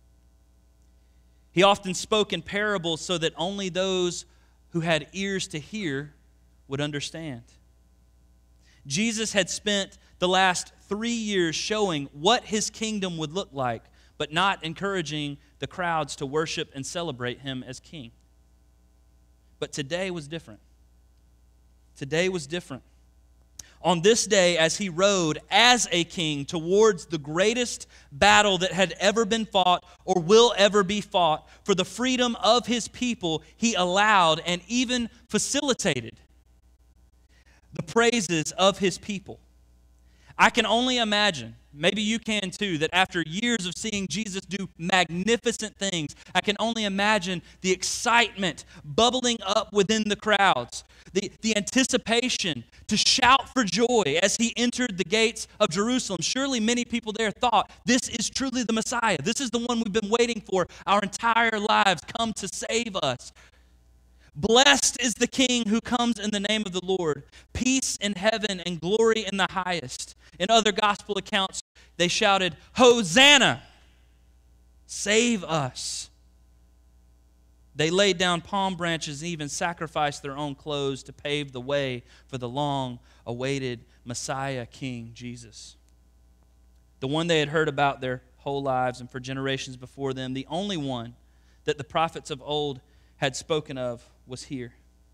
He often spoke in parables so that only those who had ears to hear would understand. Jesus had spent the last three years showing what his kingdom would look like, but not encouraging the crowds to worship and celebrate him as king. But today was different. Today was different. On this day, as he rode as a king towards the greatest battle that had ever been fought or will ever be fought for the freedom of his people, he allowed and even facilitated the praises of his people. I can only imagine, maybe you can too, that after years of seeing Jesus do magnificent things, I can only imagine the excitement bubbling up within the crowds, the, the anticipation to shout for joy as he entered the gates of Jerusalem. Surely many people there thought, this is truly the Messiah. This is the one we've been waiting for our entire lives, come to save us. Blessed is the King who comes in the name of the Lord. Peace in heaven and glory in the highest. In other gospel accounts, they shouted, Hosanna! Save us! They laid down palm branches and even sacrificed their own clothes to pave the way for the long-awaited Messiah King, Jesus. The one they had heard about their whole lives and for generations before them, the only one that the prophets of old had spoken of, was here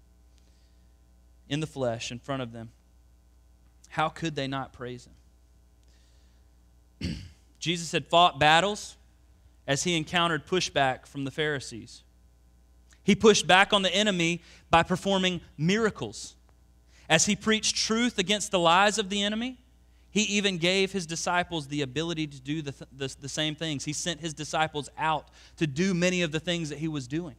in the flesh in front of them. How could they not praise him? Jesus had fought battles as he encountered pushback from the Pharisees. He pushed back on the enemy by performing miracles. As he preached truth against the lies of the enemy, he even gave his disciples the ability to do the, the, the same things. He sent his disciples out to do many of the things that he was doing.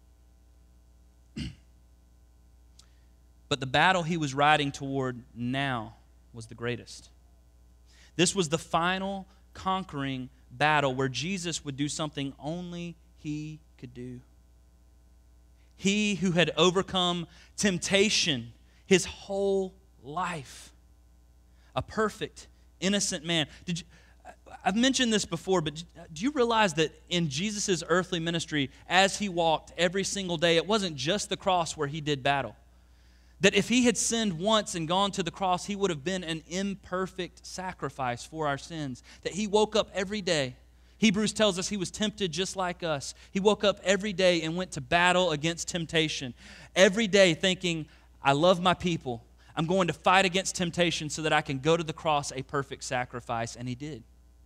But the battle he was riding toward now was the greatest. This was the final conquering battle where Jesus would do something only he could do. He who had overcome temptation his whole life. A perfect, innocent man. Did you, I've mentioned this before, but do you realize that in Jesus' earthly ministry, as he walked every single day, it wasn't just the cross where he did battle. That if he had sinned once and gone to the cross, he would have been an imperfect sacrifice for our sins. That he woke up every day. Hebrews tells us he was tempted just like us. He woke up every day and went to battle against temptation. Every day thinking, I love my people. I'm going to fight against temptation so that I can go to the cross a perfect sacrifice. And he did.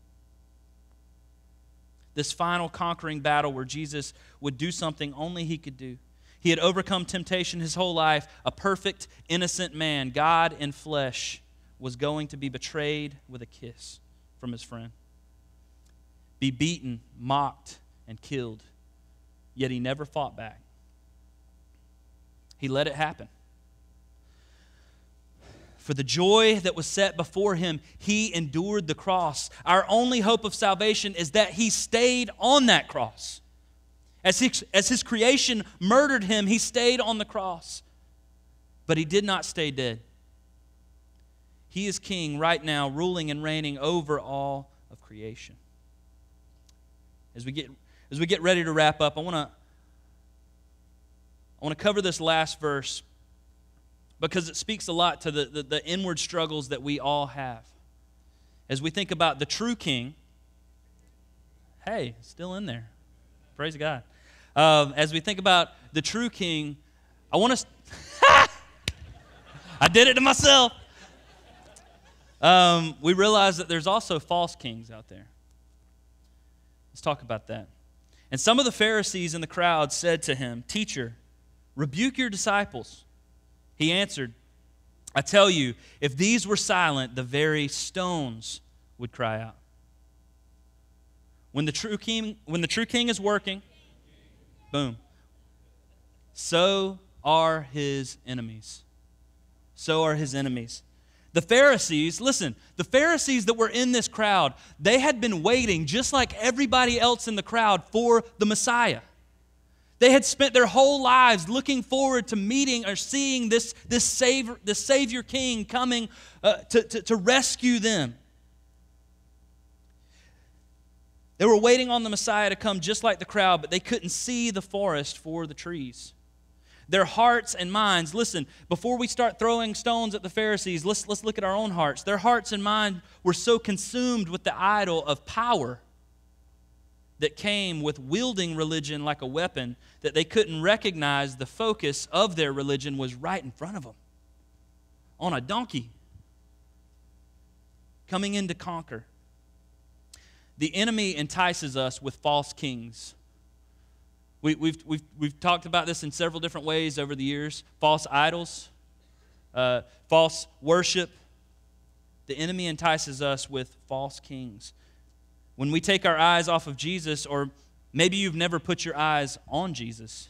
This final conquering battle where Jesus would do something only he could do. He had overcome temptation his whole life. A perfect, innocent man, God in flesh, was going to be betrayed with a kiss from his friend. Be beaten, mocked, and killed. Yet he never fought back. He let it happen. For the joy that was set before him, he endured the cross. Our only hope of salvation is that he stayed on that cross. As, he, as his creation murdered him, he stayed on the cross. But he did not stay dead. He is king right now, ruling and reigning over all of creation. As we get as we get ready to wrap up, I want to I want to cover this last verse because it speaks a lot to the, the, the inward struggles that we all have. As we think about the true king, hey, still in there. Praise God. Um, as we think about the true king, I want to... I did it to myself. Um, we realize that there's also false kings out there. Let's talk about that. And some of the Pharisees in the crowd said to him, "Teacher, rebuke your disciples." He answered, "I tell you, if these were silent, the very stones would cry out." When the true king, when the true king is working, boom, so are his enemies. So are his enemies. The Pharisees, listen, the Pharisees that were in this crowd, they had been waiting, just like everybody else in the crowd, for the Messiah. They had spent their whole lives looking forward to meeting or seeing this, this, savior, this Savior King coming uh, to, to, to rescue them. They were waiting on the Messiah to come just like the crowd, but they couldn't see the forest for the trees. Their hearts and minds, listen, before we start throwing stones at the Pharisees, let's, let's look at our own hearts. Their hearts and minds were so consumed with the idol of power that came with wielding religion like a weapon that they couldn't recognize the focus of their religion was right in front of them, on a donkey, coming in to conquer. The enemy entices us with false kings. We, we've, we've, we've talked about this in several different ways over the years. False idols, uh, false worship. The enemy entices us with false kings. When we take our eyes off of Jesus, or maybe you've never put your eyes on Jesus,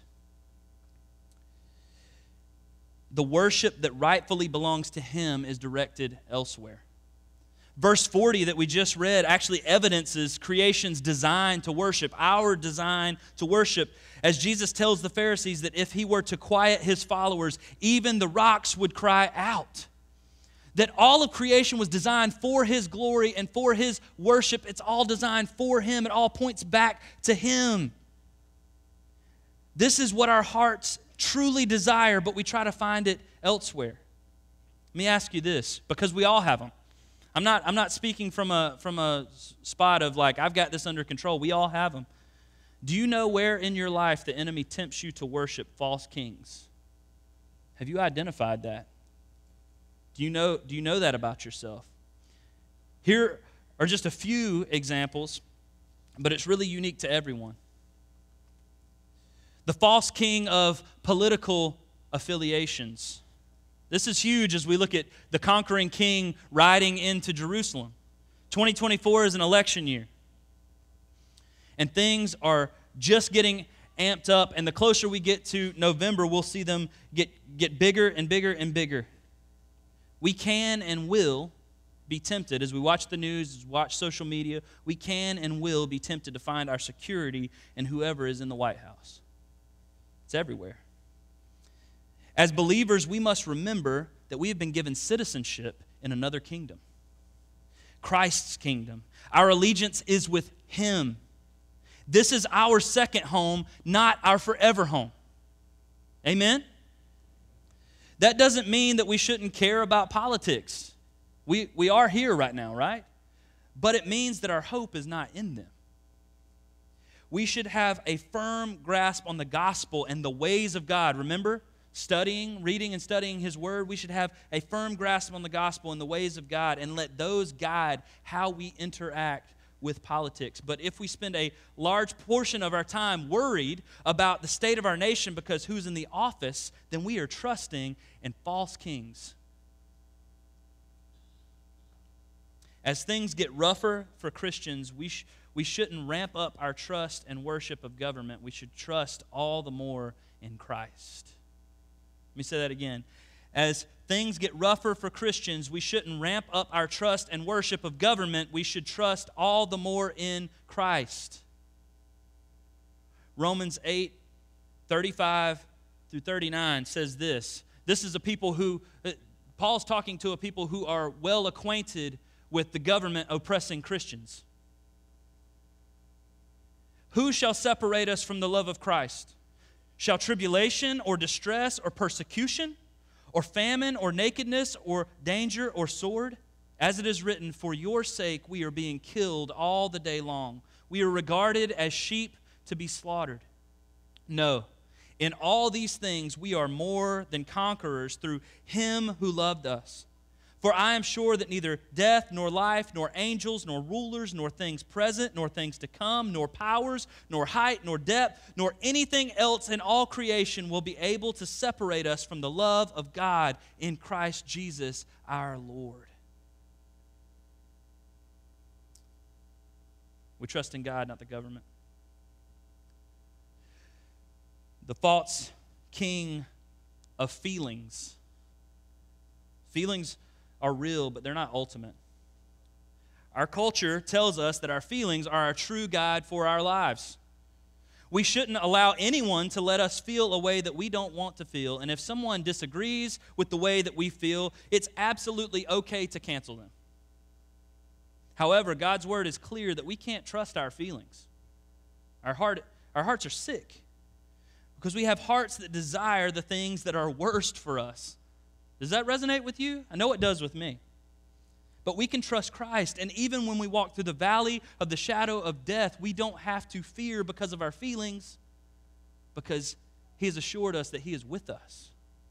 the worship that rightfully belongs to him is directed elsewhere. Verse forty that we just read actually evidences creation's design to worship, our design to worship, as Jesus tells the Pharisees that if he were to quiet his followers, even the rocks would cry out. That all of creation was designed for his glory and for his worship. It's all designed for him. It all points back to him. This is what our hearts truly desire, but we try to find it elsewhere. Let me ask you this, because we all have them. I'm not, I'm not speaking from a, from a spot of like, I've got this under control. We all have them. Do you know where in your life the enemy tempts you to worship false kings? Have you identified that? Do you know, do you know that about yourself? Here are just a few examples, but it's really unique to everyone. The false king of political affiliations. This is huge as we look at the conquering king riding into Jerusalem. twenty twenty-four is an election year. And things are just getting amped up. And the closer we get to November, we'll see them get, get bigger and bigger and bigger. We can and will be tempted, as we watch the news, as we watch social media, we can and will be tempted to find our security in whoever is in the White House. It's everywhere. As believers, we must remember that we have been given citizenship in another kingdom, Christ's kingdom. Our allegiance is with him. This is our second home, not our forever home. Amen? That doesn't mean that we shouldn't care about politics. We, we are here right now, right? But it means that our hope is not in them. We should have a firm grasp on the gospel and the ways of God. Remember? Studying, reading and studying his word, we should have a firm grasp on the gospel and the ways of God and let those guide how we interact with politics. But if we spend a large portion of our time worried about the state of our nation because who's in the office, then we are trusting in false kings. As things get rougher for Christians, we, sh- we shouldn't ramp up our trust and worship of government. We should trust all the more in Christ. Let me say that again. As things get rougher for Christians, we shouldn't ramp up our trust and worship of government. We should trust all the more in Christ. Romans eight, thirty-five through thirty-nine says this: This is a people who, uh, Paul's talking to a people who are well acquainted with the government oppressing Christians. Who shall separate us from the love of Christ? Shall tribulation or distress or persecution or famine or nakedness or danger or sword? As it is written, for your sake we are being killed all the day long. We are regarded as sheep to be slaughtered. No, in all these things we are more than conquerors through him who loved us. For I am sure that neither death, nor life, nor angels, nor rulers, nor things present, nor things to come, nor powers, nor height, nor depth, nor anything else in all creation will be able to separate us from the love of God in Christ Jesus our Lord. We trust in God, not the government. The false king of feelings. Feelings are real, but they're not ultimate. Our culture tells us that our feelings are our true guide for our lives. We shouldn't allow anyone to let us feel a way that we don't want to feel, and if someone disagrees with the way that we feel, it's absolutely okay to cancel them. However, God's word is clear that we can't trust our feelings. Our heart, our hearts are sick because we have hearts that desire the things that are worst for us. Does that resonate with you? I know it does with me. But we can trust Christ, and even when we walk through the valley of the shadow of death, we don't have to fear because of our feelings, because he has assured us that he is with us.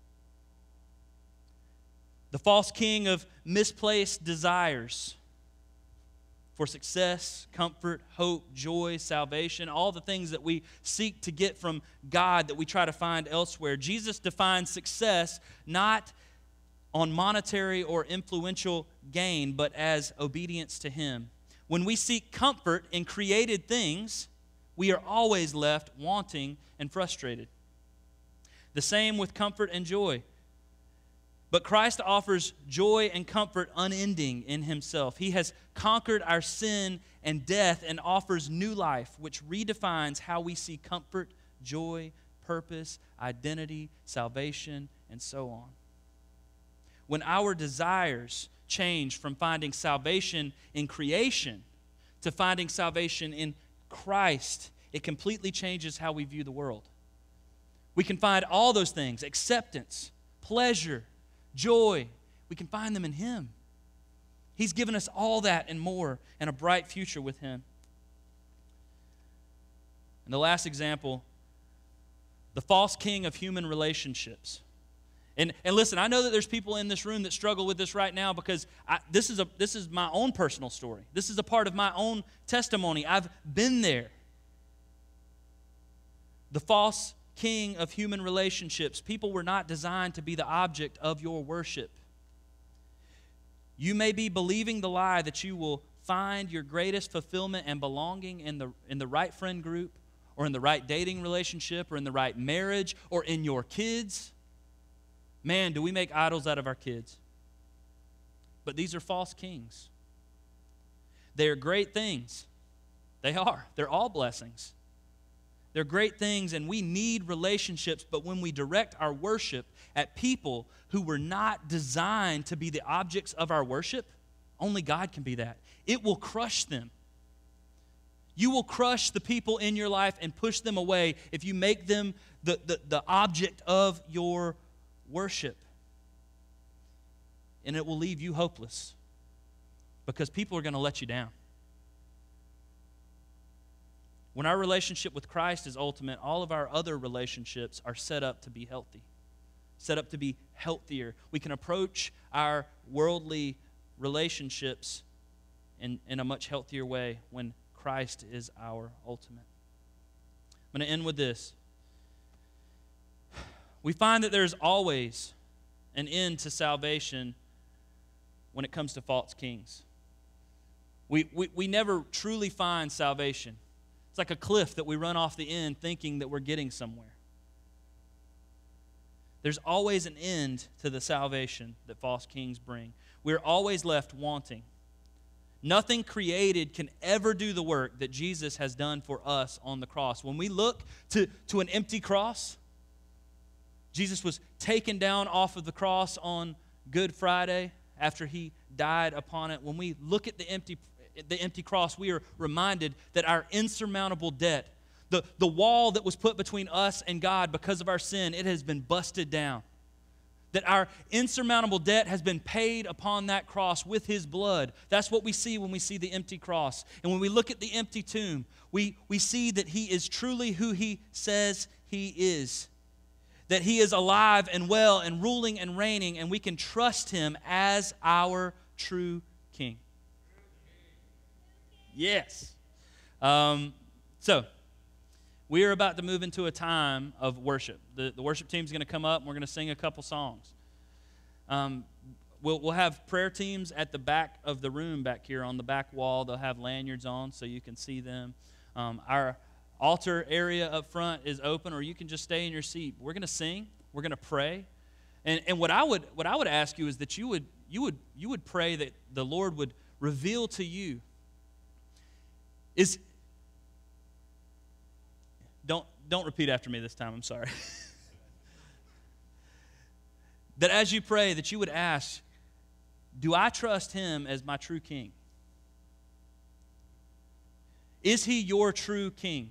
The false king of misplaced desires for success, comfort, hope, joy, salvation, all the things that we seek to get from God that we try to find elsewhere. Jesus defines success not on monetary or influential gain, but as obedience to him. When we seek comfort in created things, we are always left wanting and frustrated. The same with comfort and joy. But Christ offers joy and comfort unending in himself. He has conquered our sin and death and offers new life, which redefines how we see comfort, joy, purpose, identity, salvation, and so on. When our desires change from finding salvation in creation to finding salvation in Christ, it completely changes how we view the world. We can find all those things, acceptance, pleasure, joy. We can find them in him. He's given us all that and more, and a bright future with him. And the last example, the false king of human relationships. And, and listen, I know that there's people in this room that struggle with this right now because I, this is a this is my own personal story. This is a part of my own testimony. I've been there. The false king of human relationships. People were not designed to be the object of your worship. You may be believing the lie that you will find your greatest fulfillment and belonging in the in the right friend group, or in the right dating relationship, or in the right marriage, or in your kids. Man, do we make idols out of our kids. But these are false kings. They are great things. They are. They're all blessings. They're great things, and we need relationships, but when we direct our worship at people who were not designed to be the objects of our worship, only God can be that. It will crush them. You will crush the people in your life and push them away if you make them the, the, the object of your worship. And it will leave you hopeless because people are going to let you down. When our relationship with Christ is ultimate, all of our other relationships are set up to be healthy, set up to be healthier. We can approach our worldly relationships in, in a much healthier way when Christ is our ultimate. I'm going to end with this. We find that there's always an end to salvation when it comes to false kings. We, we, we never truly find salvation. It's like a cliff that we run off the end thinking that we're getting somewhere. There's always an end to the salvation that false kings bring. We're always left wanting. Nothing created can ever do the work that Jesus has done for us on the cross. When we look to, to an empty cross, Jesus was taken down off of the cross on Good Friday after he died upon it. When we look at the empty, the empty cross, we are reminded that our insurmountable debt, the, the wall that was put between us and God because of our sin, it has been busted down. That our insurmountable debt has been paid upon that cross with his blood. That's what we see when we see the empty cross. And when we look at the empty tomb, we, we see that he is truly who he says he is. That he is alive and well and ruling and reigning, and we can trust him as our true king. Yes. Um, so, we are about to move into a time of worship. The, the worship team is going to come up, and we're going to sing a couple songs. Um, we'll, we'll have prayer teams at the back of the room back here on the back wall. They'll have lanyards on so you can see them. Um, our altar area up front is open, or you can just stay in your seat. We're going to sing. We're going to pray. And, and what I would what I would ask you is that you would you would you would pray that the Lord would reveal to you is Don't don't repeat after me this time, I'm sorry. That as you pray, that you would ask, do I trust him as my true king? Is he your true king?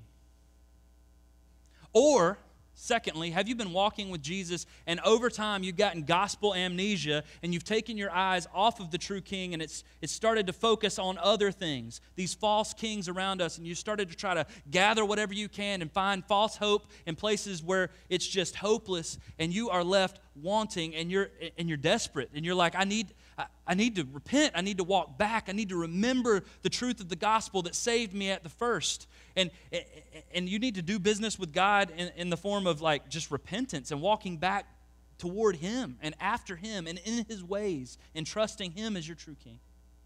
Or, secondly, have you been walking with Jesus and over time you've gotten gospel amnesia and you've taken your eyes off of the true king and it's it's started to focus on other things, these false kings around us, and you started to try to gather whatever you can and find false hope in places where it's just hopeless, and you are left wanting, and you're and you're desperate, and you're like, I need I, I need to repent, I need to walk back, I need to remember the truth of the gospel that saved me at the first. And, and you need to do business with God in, in the form of like just repentance and walking back toward him and after him and in his ways and trusting him as your true king.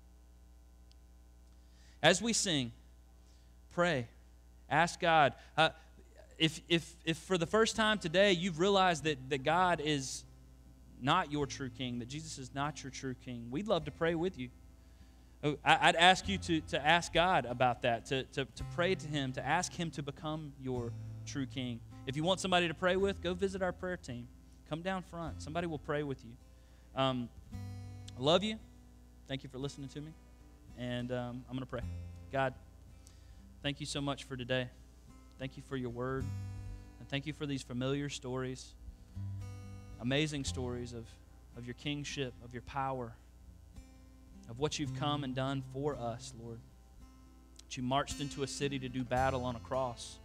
As we sing, pray, ask God. Uh, if, if, if for the first time today you've realized that, that God is not your true king, that Jesus is not your true king, we'd love to pray with you. I'd ask you to, to ask God about that, to, to, to pray to him, to ask him to become your true king. If you want somebody to pray with, go visit our prayer team. Come down front. Somebody will pray with you. Um, I love you. Thank you for listening to me. And um, I'm going to pray. God, thank you so much for today. Thank you for your word. And thank you for these familiar stories, amazing stories of, of your kingship, of your power, of what you've come and done for us, Lord. That you marched into a city to do battle on a cross.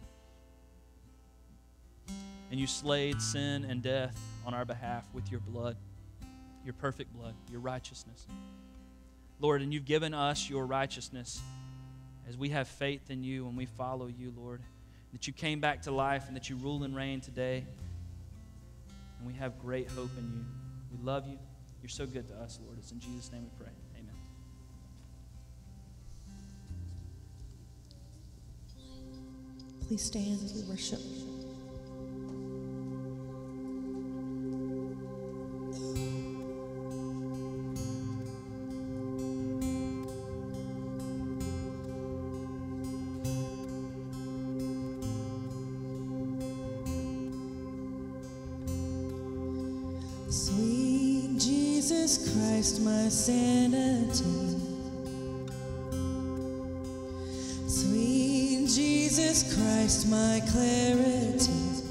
And you slayed sin and death on our behalf with your blood, your perfect blood, your righteousness. Lord, and you've given us your righteousness as we have faith in you and we follow you, Lord. That you came back to life and that you rule and reign today. And we have great hope in you. We love you. You're so good to us, Lord. It's in Jesus' name we pray. Amen. Please stand as we worship. Sweet Jesus Christ, my sanity. Sweet Jesus Christ, my clarity.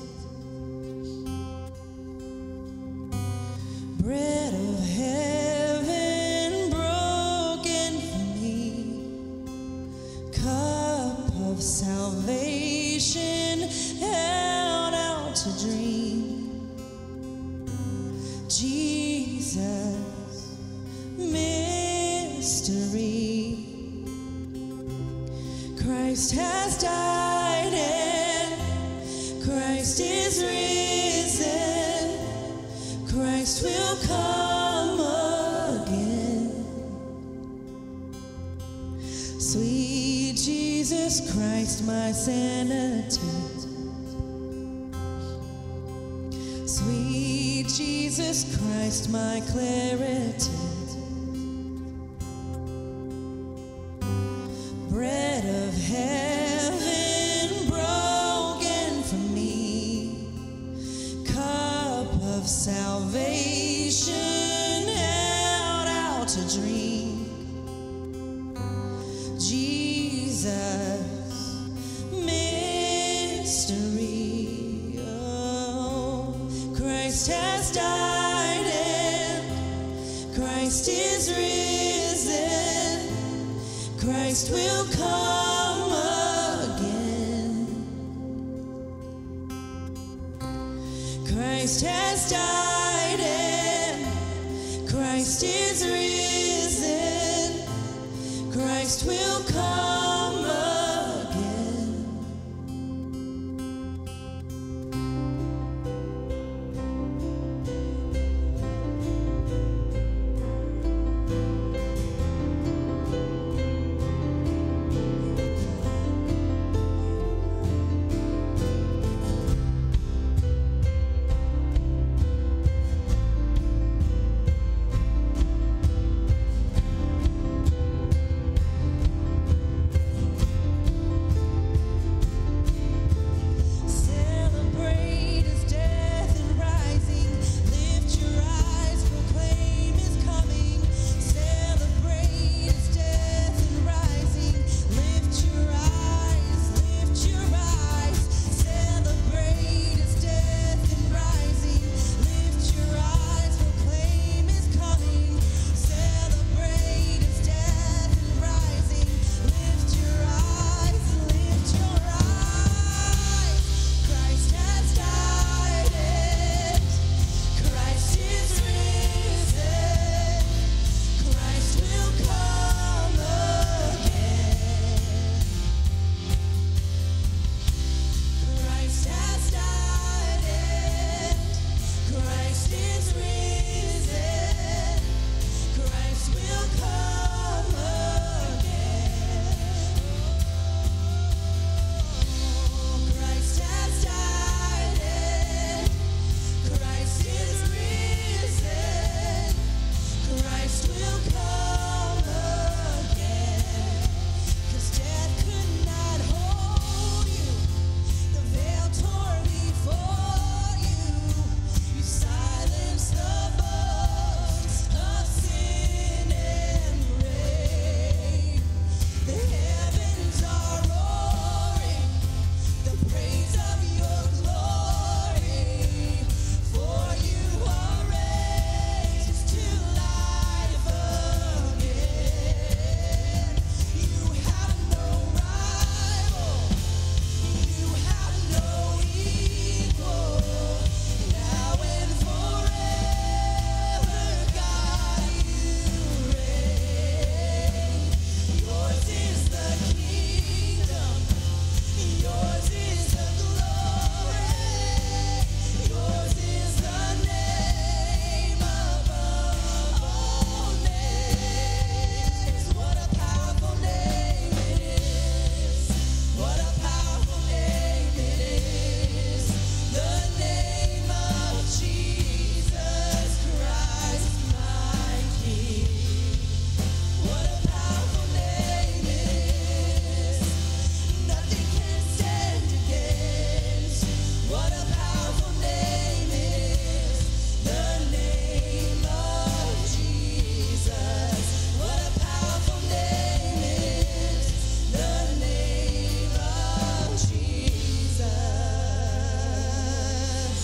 Bread of heaven broken for me. Cup of salvation held out to dream. Jesus, mystery. Christ has died and Christ is risen. Christ will come again. Sweet Jesus Christ, my sanity. Sweet Jesus Christ, my clarity. Bread of heaven broken for me. Cup to dream. Jesus, mystery. Oh, Christ has died and Christ is risen. Christ will come again. Christ has died and Christ is risen. Christ will come again. Celebrate his death and rising. Lift your eyes, proclaim his coming. Celebrate his death and rising. Lift your eyes, lift your eyes. Celebrate his death and rising. Lift your eyes, proclaim his coming. Celebrate his death and rising. Lift your eyes, lift your eyes. Christ has died and Christ is risen. Christ will come again. Christ has died and Christ is risen. Christ will come again. Christ has died and Christ is risen. Christ will come again. 'Cause death could not hold you. The veil tore before you. You silenced the voice of sin and grave. The heavens are roaring the praise of your glory. For you are raised to life again. You have no rival. You have no equal. Now and forever, God, you reign. Yours is the kingdom. Yours is the glory. Yours is the name above all names. What a powerful name it is. What a powerful name it is. The name of Jesus Christ, my King. What a powerful name it is. Nothing can stand against. What a powerful name it is. The name of Jesus. What a powerful name it is. The name of Jesus.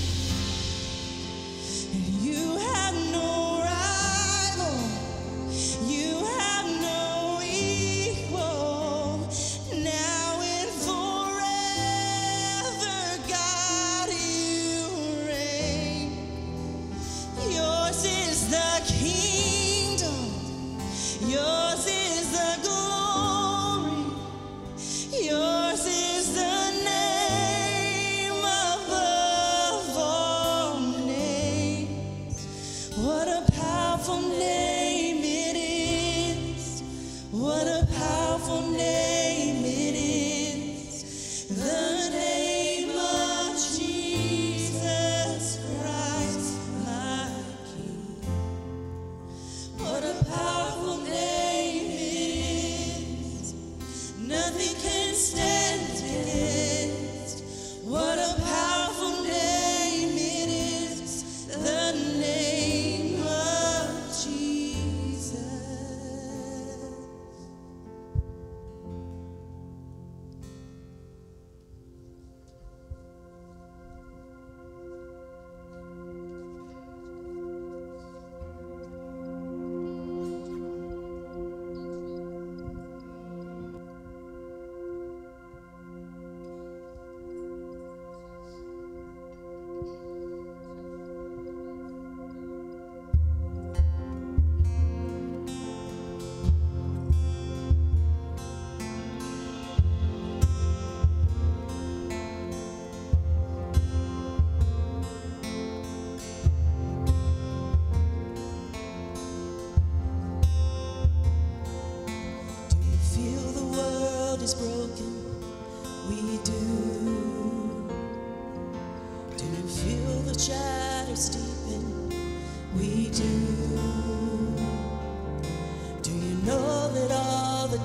You have no rival. You have no equal. Now and forever, God, you reign. Yours is the kingdom. Yours is the glory. Yours is the name above all names. What a powerful name it is. What a powerful name it is. The name of Jesus Christ, my King. What a powerful name it is. Nothing can stand against. What a powerful name it is. The name of Jesus.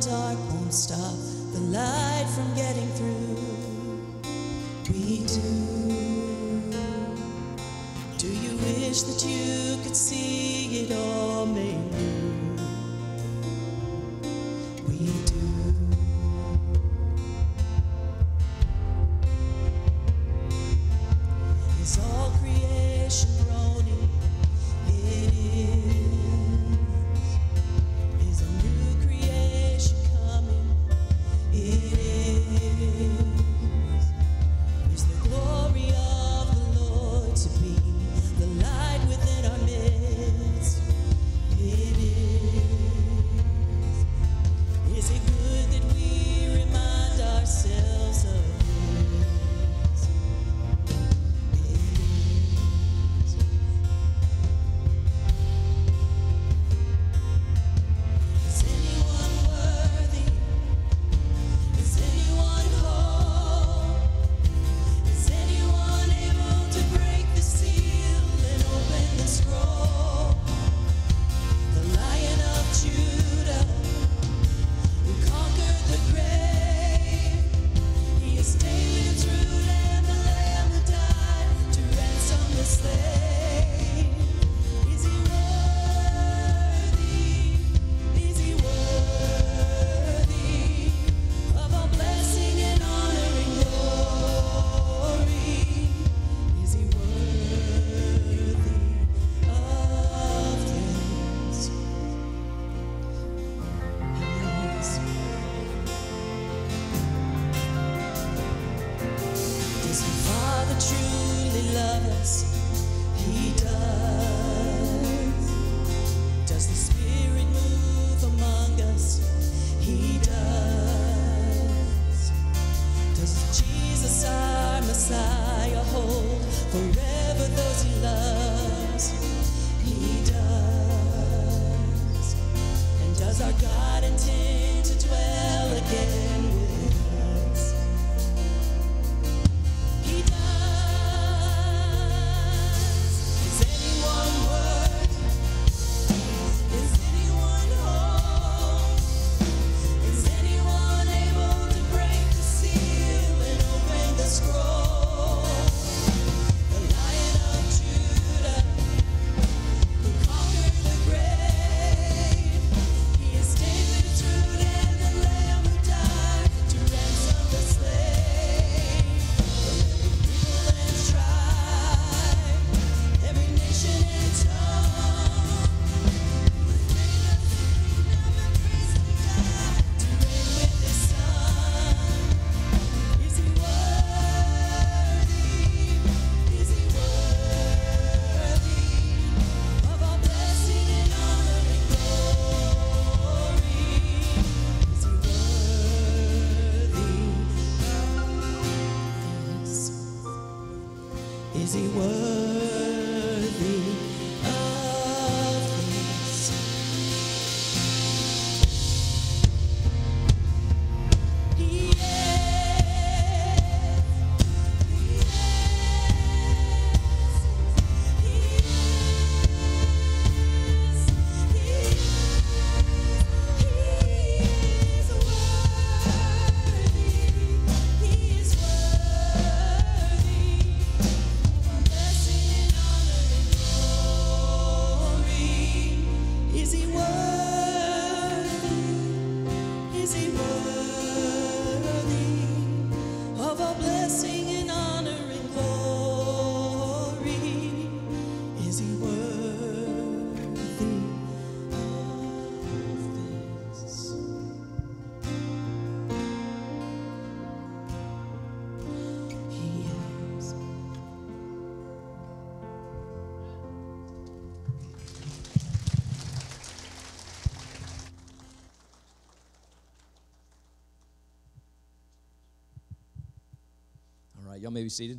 dark won't stop the light from getting through. We do. Do you wish that you could see it all made new? We do. Is all creation groaning? It is. Is a new creation coming? It is. Is the glory of the Lord to be the light within our midst? It is. Is it good that we remind ourselves of His? It is. Is anyone worthy? Is anyone whole? Is anyone able to break the seal and open the scroll? The Lion of Judah, who conquered the grave, He is David's root and the Lamb who died to ransom the slave. Is He worthy? Is He worthy of all blessing and honor and glory? Is He worthy of this? Yes. Does the Father truly love us? He does. Does the Spirit move among us? He does. Does Jesus, our Messiah, hold forever those He loves? He does. And does our God intend to dwell again with us? He does. Is anyone worthy? Is anyone whole? Is anyone able to break the seal and open the scroll? The Lion of Judah, who conquered the grave, He is David's root and the Lamb who died to ransom the slave. From every people and tribe, every nation and tongue, made us kingdom and priestly God to reign with His Son. Is He worthy? Is He worthy of all blessing and honor and glory? Is He worthy? Is He worthy of this? Yes, is He worthy? Is He worthy of all blessing and honor and glory? Is He worthy of this? He is. All right, y'all may be seated.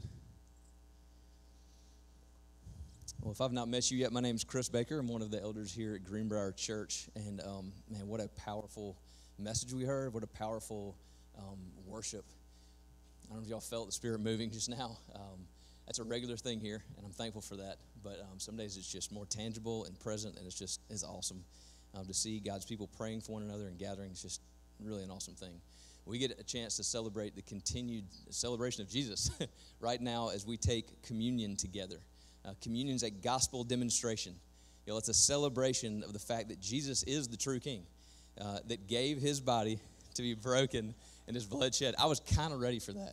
Well, if I've not met you yet, my name is Chris Baker. I'm one of the elders here at Greenbrier Church. And, um, man, what a powerful message we heard. What a powerful um, worship. I don't know if y'all felt the Spirit moving just now. Um, that's a regular thing here, and I'm thankful for that. But um, some days it's just more tangible and present, and it's just is awesome um, to see God's people praying for one another and gathering. It's just really an awesome thing. We get a chance to celebrate the continued celebration of Jesus right now as we take communion together. Uh, communion is a gospel demonstration. You know, it's a celebration of the fact that Jesus is the true King, uh, that gave his body to be broken and his blood shed. I was kind of ready for that.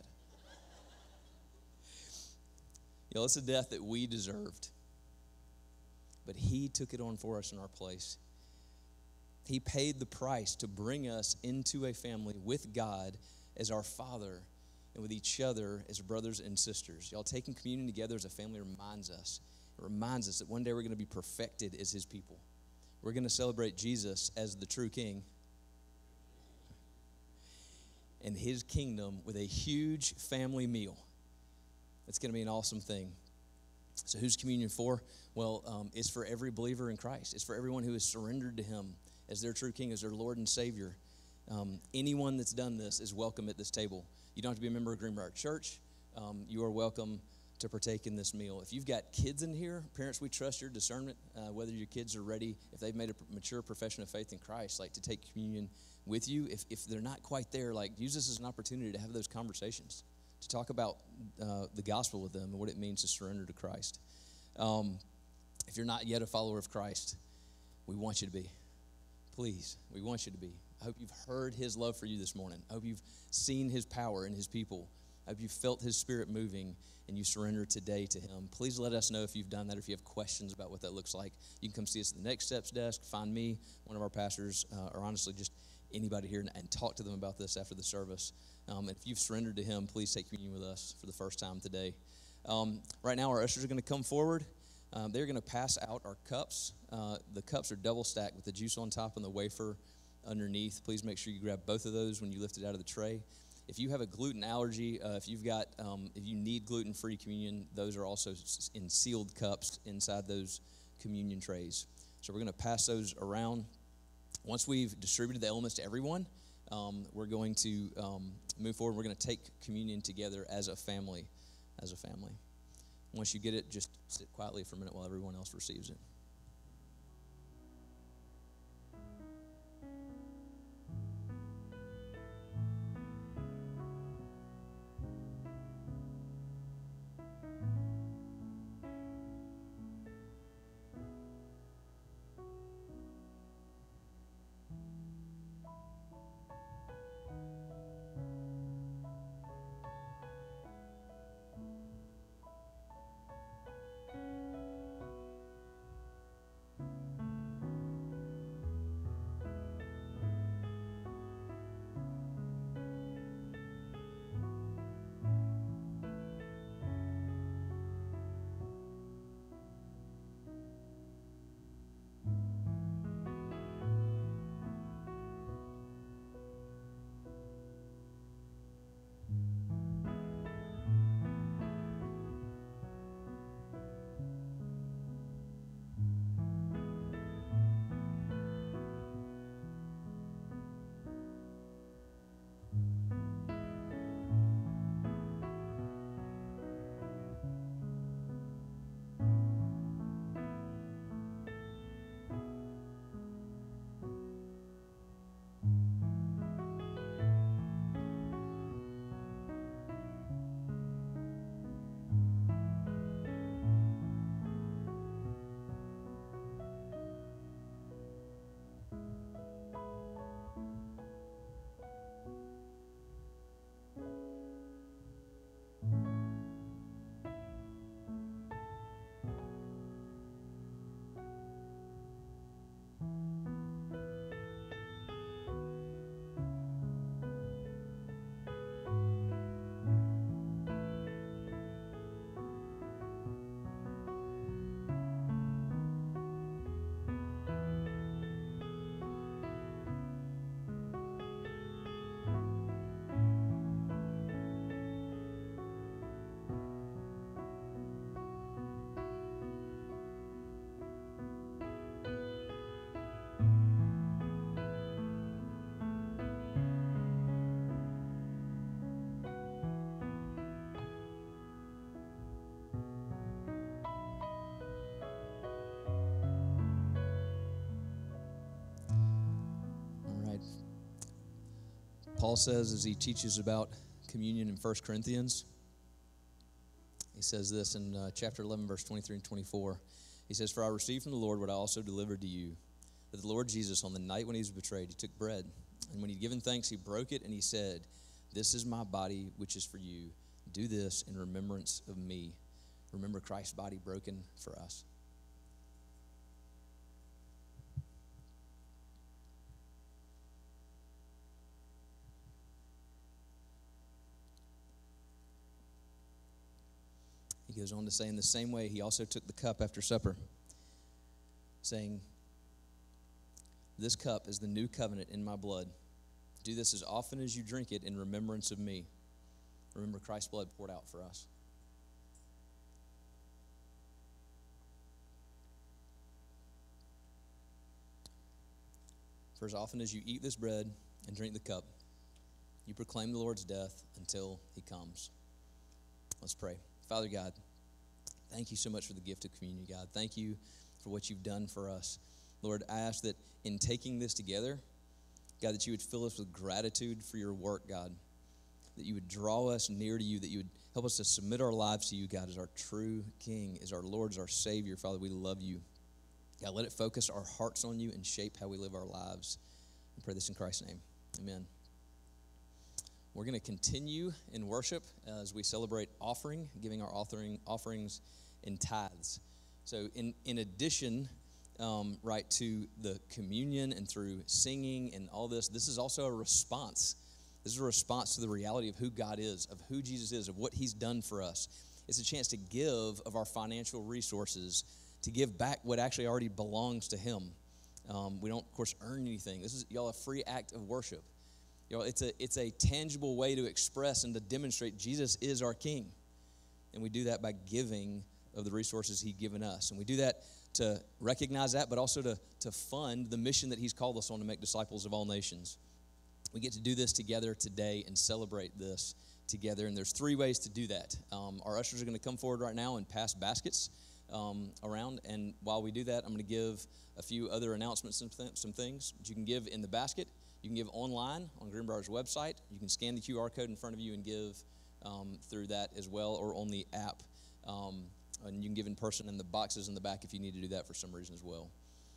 You know, it's a death that we deserved, but he took it on for us in our place. He paid the price to bring us into a family with God as our Father and with each other as brothers and sisters. Y'all, taking communion together as a family reminds us. It reminds us that one day we're going to be perfected as his people. We're going to celebrate Jesus as the true King and his kingdom with a huge family meal. It's going to be an awesome thing. So who's communion for? Well, um, it's for every believer in Christ. It's for everyone who has surrendered to him as their true King, as their Lord and Savior. Um, anyone that's done this is welcome at this table. You don't have to be a member of Greenbrier Church. Um, you are welcome to partake in this meal. If you've got kids in here, parents, we trust your discernment, uh, whether your kids are ready, if they've made a mature profession of faith in Christ, like to take communion with you. If, if they're not quite there, like use this as an opportunity to have those conversations, to talk about uh, the gospel with them and what it means to surrender to Christ. Um, if you're not yet a follower of Christ, we want you to be. Please, we want you to be. I hope you've heard his love for you this morning. I hope you've seen his power in his people. I hope you've felt his spirit moving and you surrender today to him. Please let us know if you've done that, or if you have questions about what that looks like. You can come see us at the Next Steps desk, find me, one of our pastors, uh, or honestly just anybody here, and, and talk to them about this after the service. Um, and if you've surrendered to him, please take communion with us for the first time today. Um, right now, our ushers are going to come forward. Um, they're going to pass out our cups. Uh, the cups are double stacked with the juice on top and the wafer underneath. Please make sure you grab both of those when you lift it out of the tray. If you have a gluten allergy, uh, if you've got, um, if you need gluten-free communion, those are also in sealed cups inside those communion trays. So we're going to pass those around. Once we've distributed the elements to everyone, um, we're going to um, move forward. We're going to take communion together as a family, as a family. Once you get it, just sit quietly for a minute while everyone else receives it. Paul says as he teaches about communion in First Corinthians. He says this in uh, chapter eleven, verse twenty-three and twenty-four. He says, "For I received from the Lord what I also delivered to you, that the Lord Jesus, on the night when he was betrayed, he took bread. And when he had given thanks, he broke it, and he said, 'This is my body, which is for you. Do this in remembrance of me.'" Remember Christ's body broken for us. He goes on to say, in the same way, he also took the cup after supper, saying, "This cup is the new covenant in my blood. Do this as often as you drink it in remembrance of me." Remember Christ's blood poured out for us. "For as often as you eat this bread and drink the cup, you proclaim the Lord's death until he comes." Let's pray. Father God, thank you so much for the gift of communion, God. Thank you for what you've done for us. Lord, I ask that in taking this together, God, that you would fill us with gratitude for your work, God, that you would draw us near to you, that you would help us to submit our lives to you, God, as our true King, as our Lord, as our Savior. Father, we love you. God, let it focus our hearts on you and shape how we live our lives. I pray this in Christ's name. Amen. We're going to continue in worship as we celebrate offering, giving our offering offerings in tithes. So in, in addition, um, right, to the communion and through singing and all this, this is also a response. This is a response to the reality of who God is, of who Jesus is, of what he's done for us. It's a chance to give of our financial resources, to give back what actually already belongs to him. Um, we don't, of course, earn anything. This is, y'all, a free act of worship. You know, it's a it's a tangible way to express and to demonstrate Jesus is our King. And we do that by giving of the resources he's given us. And we do that to recognize that, but also to, to fund the mission that he's called us on to make disciples of all nations. We get to do this together today and celebrate this together. And there's three ways to do that. Um, our ushers are going to come forward right now and pass baskets um, around. And while we do that, I'm going to give a few other announcements and th- some things that you can give in the basket. You can give online on Greenbrier's website. You can scan the Q R code in front of you and give um, through that as well, or on the app. Um, and you can give in person in the boxes in the back if you need to do that for some reason as well.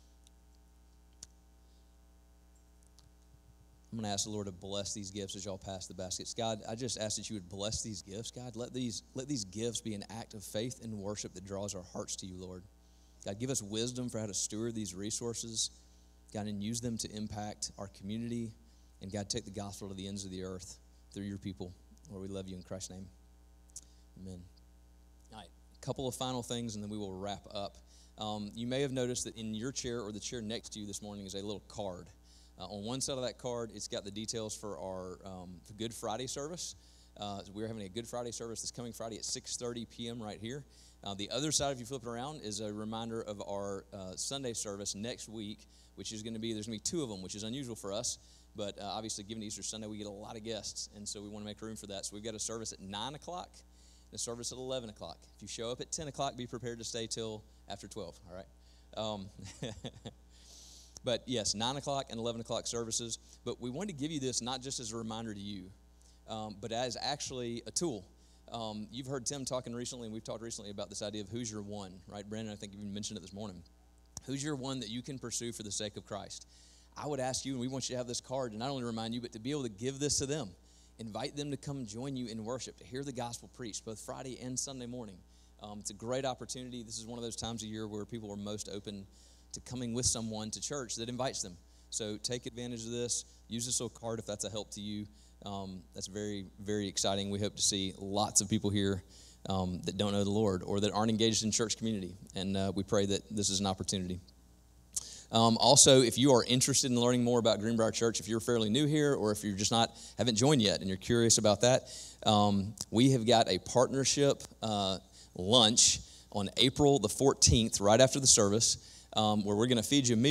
I'm going to ask the Lord to bless these gifts as y'all pass the baskets. God, I just ask that you would bless these gifts. God, let these, let these gifts be an act of faith and worship that draws our hearts to you, Lord. God, give us wisdom for how to steward these resources. God, and use them to impact our community. And God, take the gospel to the ends of the earth through your people. Lord, we love you in Christ's name. Amen. All right, a couple of final things, and then we will wrap up. Um, you may have noticed that in your chair or the chair next to you this morning is a little card. Uh, on one side of that card, it's got the details for our um, Good Friday service. Uh, we're having a Good Friday service this coming Friday at six thirty p.m. right here. Uh, the other side, if you flip it around, is a reminder of our uh, Sunday service next week, which is going to be, there's going to be two of them, which is unusual for us. But uh, obviously, given Easter Sunday, we get a lot of guests, and so we want to make room for that. So we've got a service at nine o'clock and a service at eleven o'clock. If you show up at ten o'clock, be prepared to stay till after twelve, all right? Um, but yes, nine o'clock and eleven o'clock services. But we wanted to give you this not just as a reminder to you, um, but as actually a tool. Um, you've heard Tim talking recently, and we've talked recently about this idea of who's your one, right? Brandon, I think you even mentioned it this morning. Who's your one that you can pursue for the sake of Christ? I would ask you, and we want you to have this card to not only remind you, but to be able to give this to them. Invite them to come join you in worship, to hear the gospel preached, both Friday and Sunday morning. Um, it's a great opportunity. This is one of those times of year where people are most open to coming with someone to church that invites them. So take advantage of this. Use this little card if that's a help to you. Um, that's very, very exciting. We hope to see lots of people here um, that don't know the Lord or that aren't engaged in church community. And uh, we pray that this is an opportunity. Um, also, if you are interested in learning more about Greenbrier Church, if you're fairly new here or if you're just not, haven't joined yet and you're curious about that, um, we have got a partnership uh, lunch on April the fourteenth, right after the service, um, where we're going to feed you a meal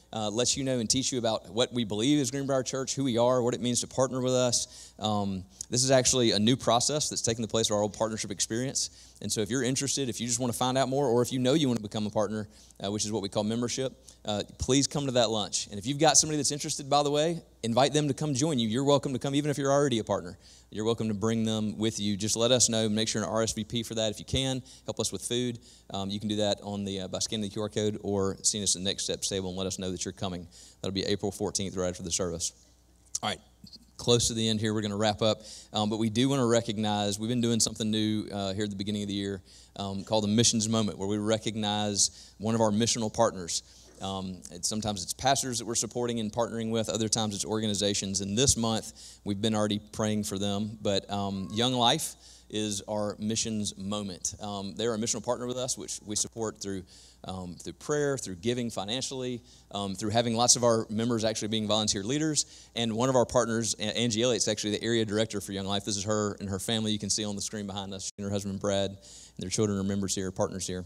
uh, lets you know and teach you about what we believe is Greenbrier Church, who we are, what it means to partner with us. Um, this is actually a new process that's taking the place of our old partnership experience. And so if you're interested, if you just want to find out more, or if you know you want to become a partner, uh, which is what we call membership, uh, please come to that lunch. And if you've got somebody that's interested, by the way, invite them to come join you. You're welcome to come, even if you're already a partner. You're welcome to bring them with you. Just let us know. Make sure an R S V P for that if you can. Help us with food. Um, you can do that on the uh, by scanning the Q R code or seeing us at the Next Steps table and let us know that you're coming. That'll be April fourteenth, right after the service. All right. Close to the end here, we're going to wrap up, um, but we do want to recognize, we've been doing something new uh, here at the beginning of the year um, called the Missions Moment, where we recognize one of our missional partners. Um, it's, sometimes it's pastors that we're supporting and partnering with, other times it's organizations, and this month we've been already praying for them, but um, Young Life is our missions moment. Um, they're a missional partner with us, which we support through um, through prayer, through giving financially, um, through having lots of our members actually being volunteer leaders. And one of our partners, Angie Elliott's actually the area director for Young Life. This is her and her family. You can see on the screen behind us. She and her husband, Brad, and their children are members here, partners here.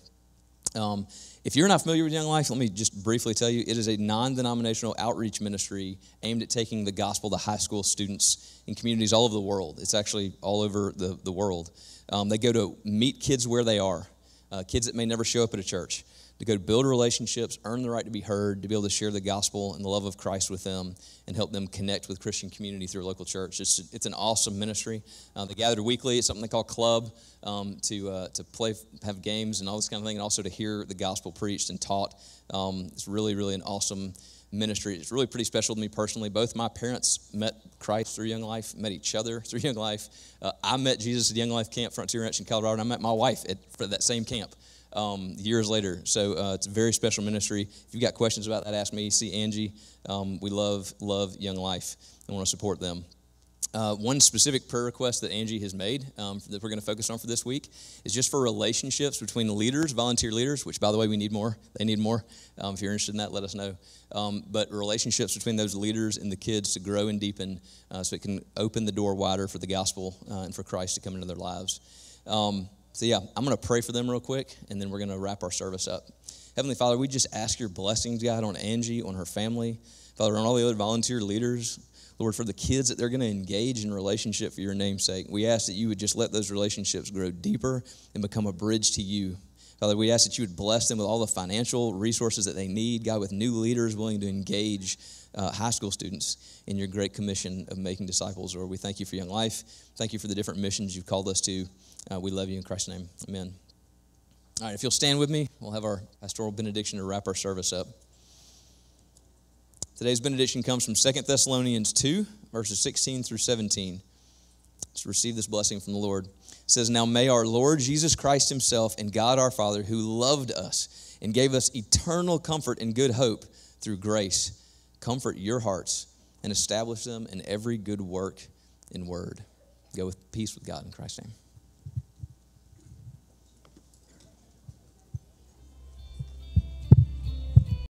Um, if you're not familiar with Young Life, let me just briefly tell you, it is a non-denominational outreach ministry aimed at taking the gospel to high school students in communities all over the world. It's actually all over the, the world. Um, they go to meet kids where they are, uh, kids that may never show up at a church, to go to build relationships, earn the right to be heard, to be able to share the gospel and the love of Christ with them and help them connect with Christian community through a local church. It's, it's an awesome ministry. Uh, they gather weekly. It's something they call Club um, to uh, to play, have games and all this kind of thing, and also to hear the gospel preached and taught. Um, it's really, really an awesome ministry. It's really pretty special to me personally. Both my parents met Christ through Young Life, met each other through Young Life. Uh, I met Jesus at Young Life Camp, Frontier Ranch in Colorado, and I met my wife at for that same camp. Um, years later. So uh, it's a very special ministry. If you've got questions about that, ask me. See Angie. Um, we love, love Young Life and want to support them. Uh, one specific prayer request that Angie has made um, that we're going to focus on for this week is just for relationships between leaders, volunteer leaders, which, by the way, we need more. They need more. Um, if you're interested in that, let us know. Um, but relationships between those leaders and the kids to grow and deepen uh, so it can open the door wider for the gospel uh, and for Christ to come into their lives. Um, So, yeah, I'm going to pray for them real quick, and then we're going to wrap our service up. Heavenly Father, we just ask your blessings, God, on Angie, on her family. Father, on all the other volunteer leaders. Lord, for the kids that they're going to engage in relationship for your name's sake. We ask that you would just let those relationships grow deeper and become a bridge to you. Father, we ask that you would bless them with all the financial resources that they need, God, with new leaders willing to engage uh, high school students in your great commission of making disciples. Lord, we thank you for Young Life. Thank you for the different missions you've called us to. Uh, we love you in Christ's name. Amen. All right, if you'll stand with me, we'll have our pastoral benediction to wrap our service up. Today's benediction comes from Second Thessalonians two, verses sixteen through seventeen. Let's receive this blessing from the Lord. It says, "Now may our Lord Jesus Christ himself and God our Father, who loved us and gave us eternal comfort and good hope through grace, comfort your hearts and establish them in every good work and word." Go with peace with God in Christ's name.